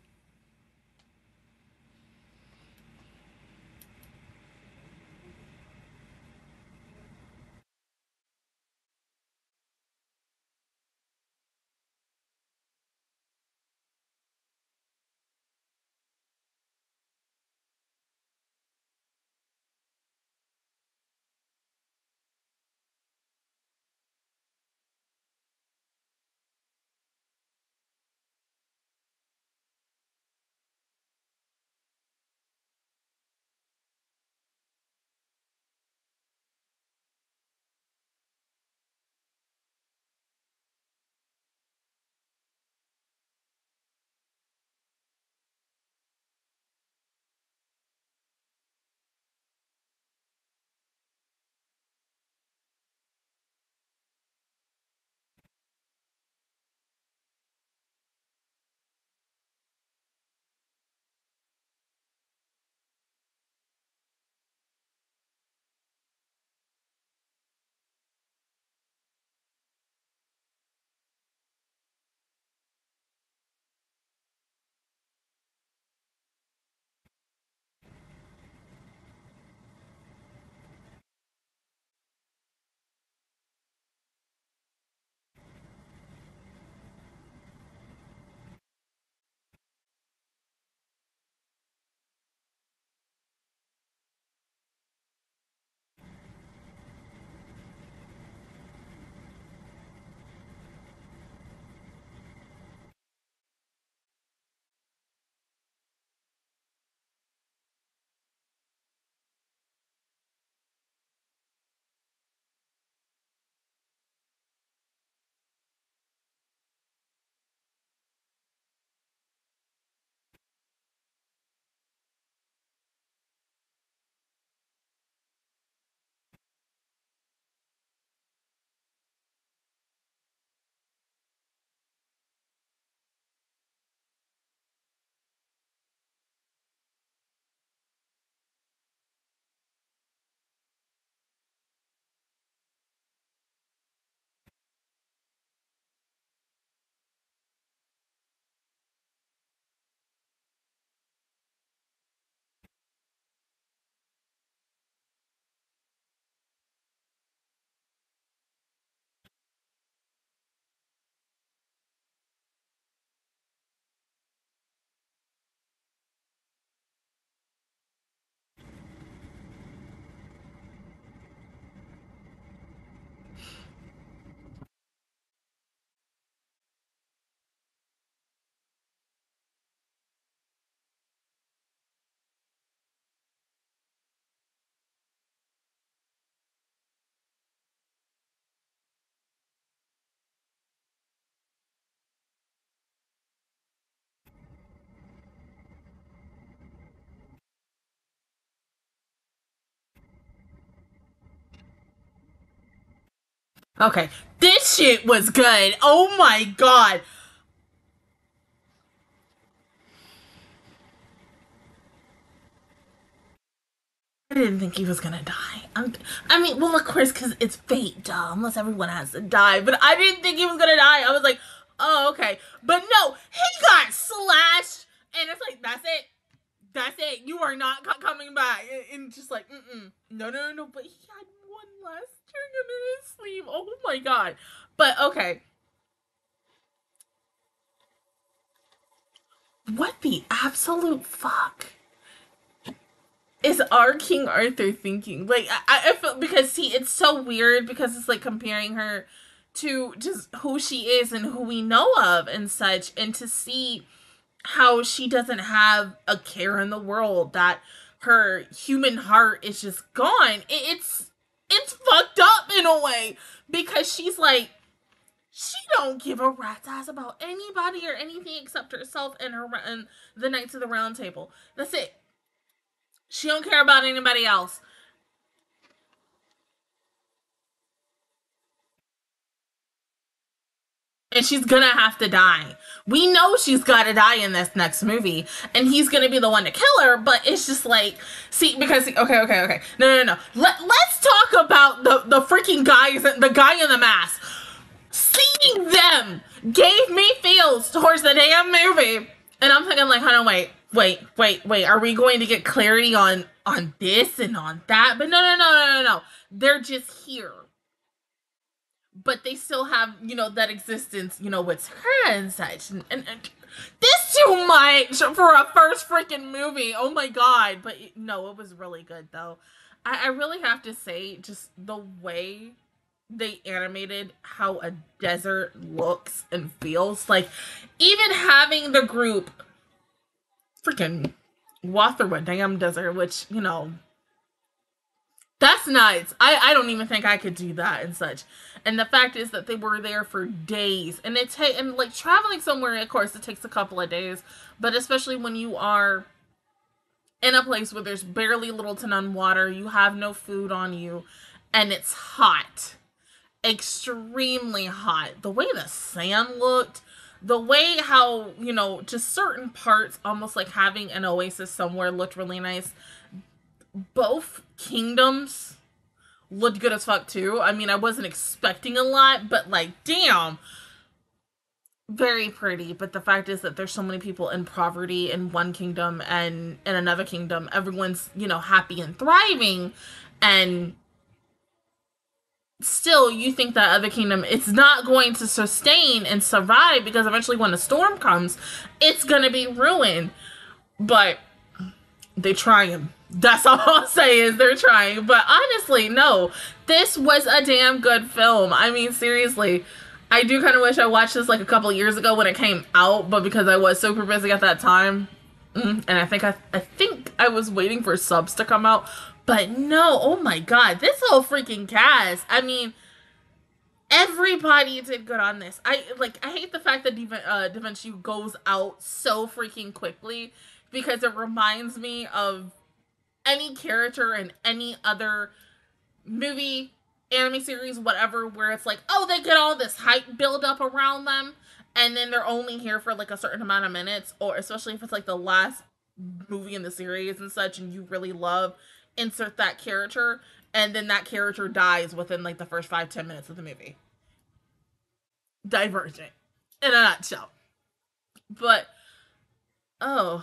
Speaker 1: Okay, this shit was good. Oh my god. I didn't think he was gonna die. I'm, I mean, well, of course, because it's fate, duh. Unless everyone has to die. But I didn't think he was gonna die. I was like, oh, okay. But no, he got slashed. And it's like, that's it. That's it. You are not co- coming back. And just like, mm-mm. No, no, no, no. But he had one last string under his sleeve. Oh my god. But okay. What the absolute fuck is our King Arthur thinking? Like, I, I feel because see, it's so weird because it's like comparing her to just who she is and who we know of and such, and to see how she doesn't have a care in the world, that her human heart is just gone. It, it's it's fucked up in a way because she's like, she don't give a rat's ass about anybody or anything except herself and her and the Knights of the Round Table. That's it. She don't care about anybody else. And she's gonna have to die. We know she's gotta die in this next movie, and he's gonna be the one to kill her, but it's just like, see, because, okay, okay, okay. No, no, no. Let, let's talk about the, the freaking guys, the guy in the mask. Seeing them gave me feels towards the damn movie. And I'm thinking like, hold on, wait, wait, wait, wait. Are we going to get clarity on on this and on that? But no, no, no, no, no, no. They're just here. But they still have, you know, that existence, you know, with her and such. And, and, and this too much for a first freaking movie. Oh my god. But no, it was really good though. I, I really have to say, just the way they animated how a desert looks and feels. Like, even having the group freaking walk through a damn desert, which, you know, that's nuts. I, I don't even think I could do that and such. And the fact is that they were there for days. And it ta- and like traveling somewhere, of course, it takes a couple of days. But especially when you are in a place where there's barely little to none water, you have no food on you, and it's hot. Extremely hot. The way the sand looked, the way how, you know, just certain parts, almost like having an oasis somewhere, looked really nice. Both kingdoms looked good as fuck too. I mean, I wasn't expecting a lot, but like, damn, very pretty. But the fact is that there's so many people in poverty in one kingdom, and in another kingdom everyone's, you know, happy and thriving, and still you think that other kingdom, it's not going to sustain and survive, because eventually when the storm comes, it's gonna be ruined. But they trying. That's all I'll say, is they're trying. But honestly, no, this was a damn good film. I mean, seriously, I do kind of wish I watched this like a couple years ago when it came out, but because I was super busy at that time, and I think I, I think I was waiting for subs to come out. But no, oh my god, this whole freaking cast. I mean, everybody did good on this. I like. I hate the fact that Div- uh, Da Vinci goes out so freaking quickly, because it reminds me of any character in any other movie, anime series, whatever, where it's like, oh, they get all this hype build up around them, and then they're only here for like a certain amount of minutes, or especially if it's like the last movie in the series and such, and you really love insert that character, and then that character dies within like the first five ten minutes of the movie. Divergent, in a nutshell. But oh,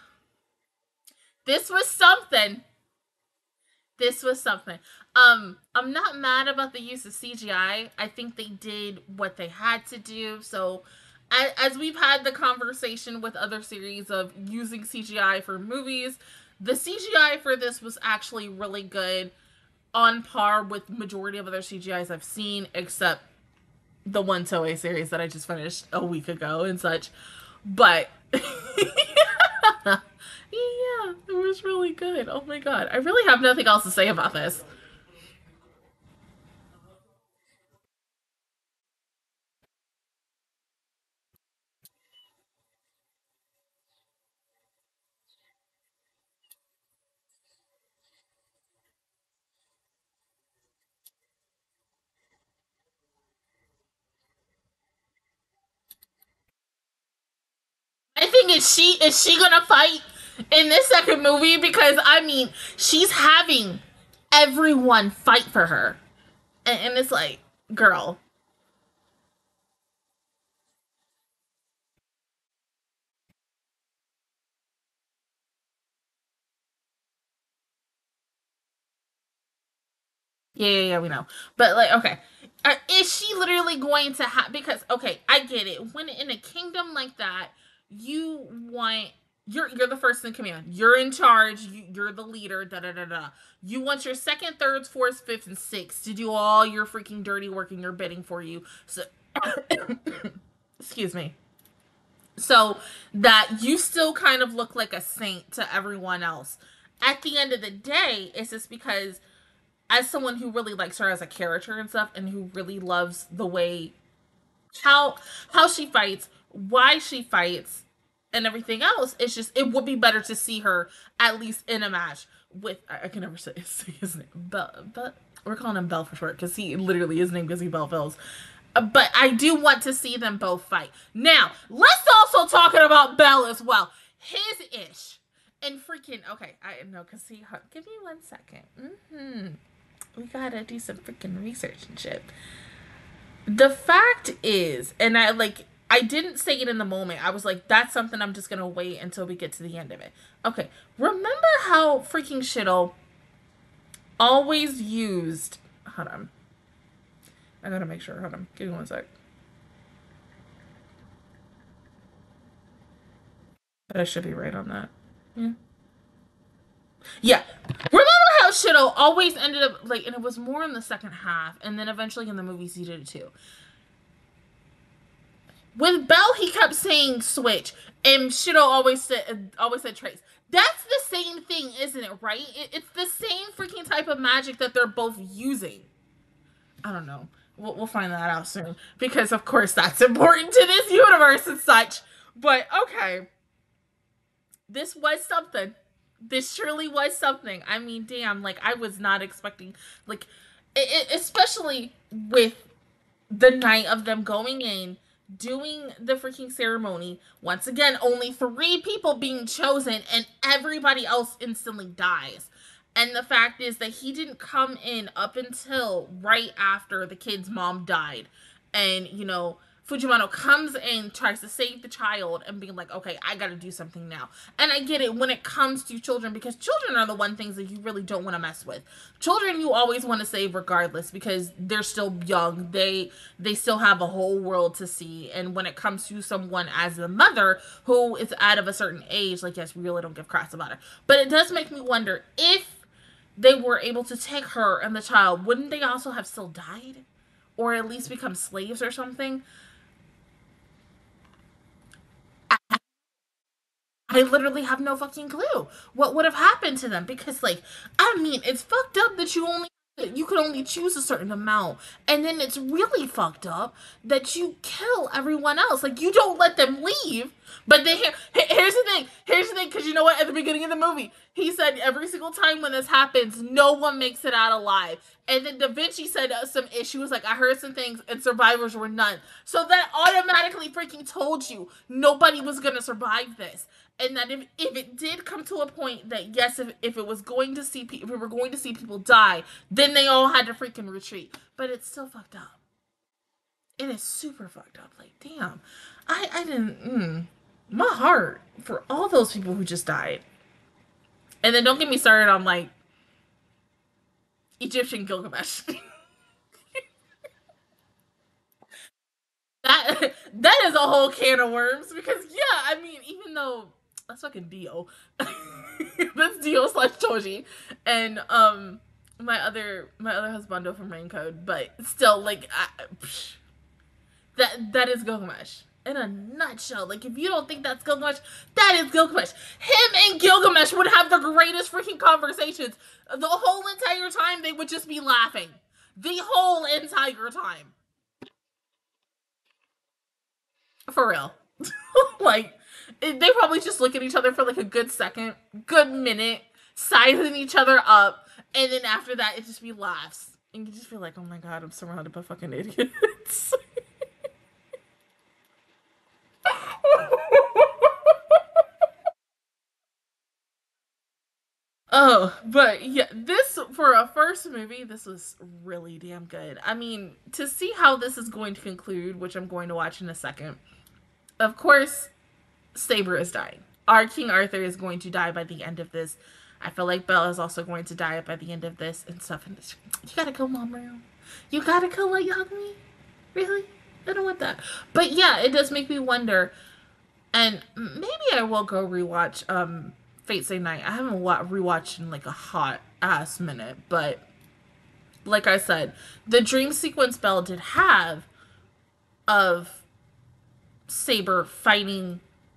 Speaker 1: this was something. This was something. Um, I'm not mad about the use of C G I. I think they did what they had to do. So, as we've had the conversation with other series of using C G I for movies, the C G I for this was actually really good, on par with majority of other C G Is I've seen, except the one Toei series that I just finished a week ago and such. But yeah, it was really good. Oh my god. I really have nothing else to say about this. I think is she is she gonna fight in this second movie, because I mean, she's having everyone fight for her. And, and it's like, girl. Yeah, yeah, yeah, we know. But like, okay, uh, is she literally going to have? Because okay, I get it. When in a kingdom like that, you want you're you're the first in command. You're in charge. You, you're the leader. Da da da da. You want your second, third, fourth, fifth, and sixth to do all your freaking dirty work and your bidding for you. So, excuse me. So that you still kind of look like a saint to everyone else. At the end of the day, it's just because, as someone who really likes her as a character and stuff, and who really loves the way how how she fights, why she fights, and everything else, it's just, it would be better to see her at least in a match with, I, I can never say, say his name, but but we're calling him Bell for short, because he literally is named Gizzy Belfils. Uh, But I do want to see them both fight. Now, let's also talking about Bell as well. His ish. And freaking, okay, I know, because he, give me one second. Mm-hmm. We gotta do some freaking research and shit. The fact is, and I like, I didn't say it in the moment. I was like, that's something I'm just gonna wait until we get to the end of it. Okay, remember how freaking Shido always used. Hold on, I gotta make sure. Hold on, give me one sec. But I should be right on that. Yeah. Yeah. Remember how Shido always ended up like, and it was more in the second half, and then eventually in the movies he did it too. With Bell, he kept saying switch, and Shido always said always said trace. That's the same thing, isn't it? Right? It, it's the same freaking type of magic that they're both using. I don't know. We'll, we'll find that out soon because, of course, that's important to this universe and such. But okay, this was something. This surely was something. I mean, damn, like I was not expecting, like, it, it, especially with the night of them going in, doing the freaking ceremony. Once again, only three people being chosen, and everybody else instantly dies. And the fact is that he didn't come in up until right after the kid's mom died. And, you know, Fujimoto comes in, tries to save the child, and being like, okay, I gotta do something now. And I get it when it comes to children, because children are the one things that you really don't want to mess with. Children you always want to save regardless, because they're still young. They they still have a whole world to see. And when it comes to someone as a mother who is out of a certain age, like, yes, we really don't give crap about her. But it does make me wonder, if they were able to take her and the child, wouldn't they also have still died? Or at least become slaves or something? I literally have no fucking clue what would have happened to them, because, like, I mean, it's fucked up that you only you could only choose a certain amount, and then it's really fucked up that you kill everyone else. Like, you don't let them leave, but then here, here's the thing. Here's the thing, because you know what? At the beginning of the movie, he said every single time when this happens, no one makes it out alive. And then Da Vinci said uh, some issues, like, I heard some things, and survivors were none. So that automatically freaking told you nobody was gonna survive this. And that if, if it did come to a point that, yes, if, if it was going to see if we were going to see people die, then they all had to freaking retreat. But it's still fucked up. It is super fucked up. Like, damn, I I didn't. Mm, my heart for all those people who just died. And then don't get me started on, like, Egyptian Gilgamesh. that that is a whole can of worms, because yeah, I mean, even though that's fucking Dio. That's Dio slash Toji. And um my other my other husbando from Raincode, but still, like, I, psh, that that is Gilgamesh in a nutshell. Like, if you don't think that's Gilgamesh, that is Gilgamesh. Him and Gilgamesh would have the greatest freaking conversations. The whole entire time they would just be laughing. The whole entire time. For real. Like, they probably just look at each other for like a good second, good minute, sizing each other up, and then after that, it just be laughs. And you just feel like, oh my god, I'm surrounded by fucking idiots. Oh, but yeah, this, for a first movie, this was really damn good. I mean, to see how this is going to conclude, which I'm going to watch in a second, of course, Saber is dying. Our King Arthur is going to die by the end of this. I feel like Belle is also going to die by the end of this and stuff. And this, you gotta kill Mom Brown. You gotta kill Light Yagami? Really? I don't want that. But yeah, it does make me wonder. And maybe I will go rewatch um, Fate Stay Night. I haven't wa- rewatched in like a hot ass minute. But like I said, the dream sequence Belle did have of Saber fighting.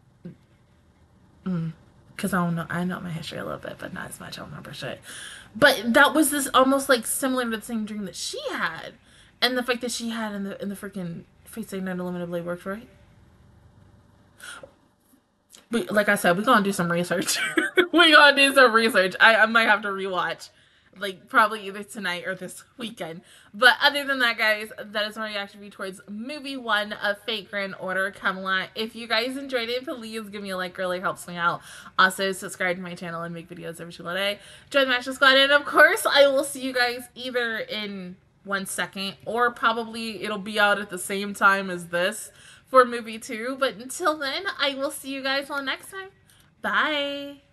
Speaker 1: Because mm, I don't know, I know my history a little bit, but not as much. I don't remember shit. But that was this almost like similar to the same dream that she had, and the fact that she had in the in the freaking Fate Stay Night Unlimited Blade works, right? But like I said, we gonna do some research. We gonna do some research. I, I might have to rewatch, like, probably either tonight or this weekend. But other than that, guys, that is my reaction towards movie one of Fate Grand Order Camelot. If you guys enjoyed it, please give me a like. Really helps me out. Also, subscribe to my channel and make videos every single day. Join the Master Squad, and of course, I will see you guys either in one second, or probably it'll be out at the same time as this for movie two. But until then, I will see you guys all next time. Bye.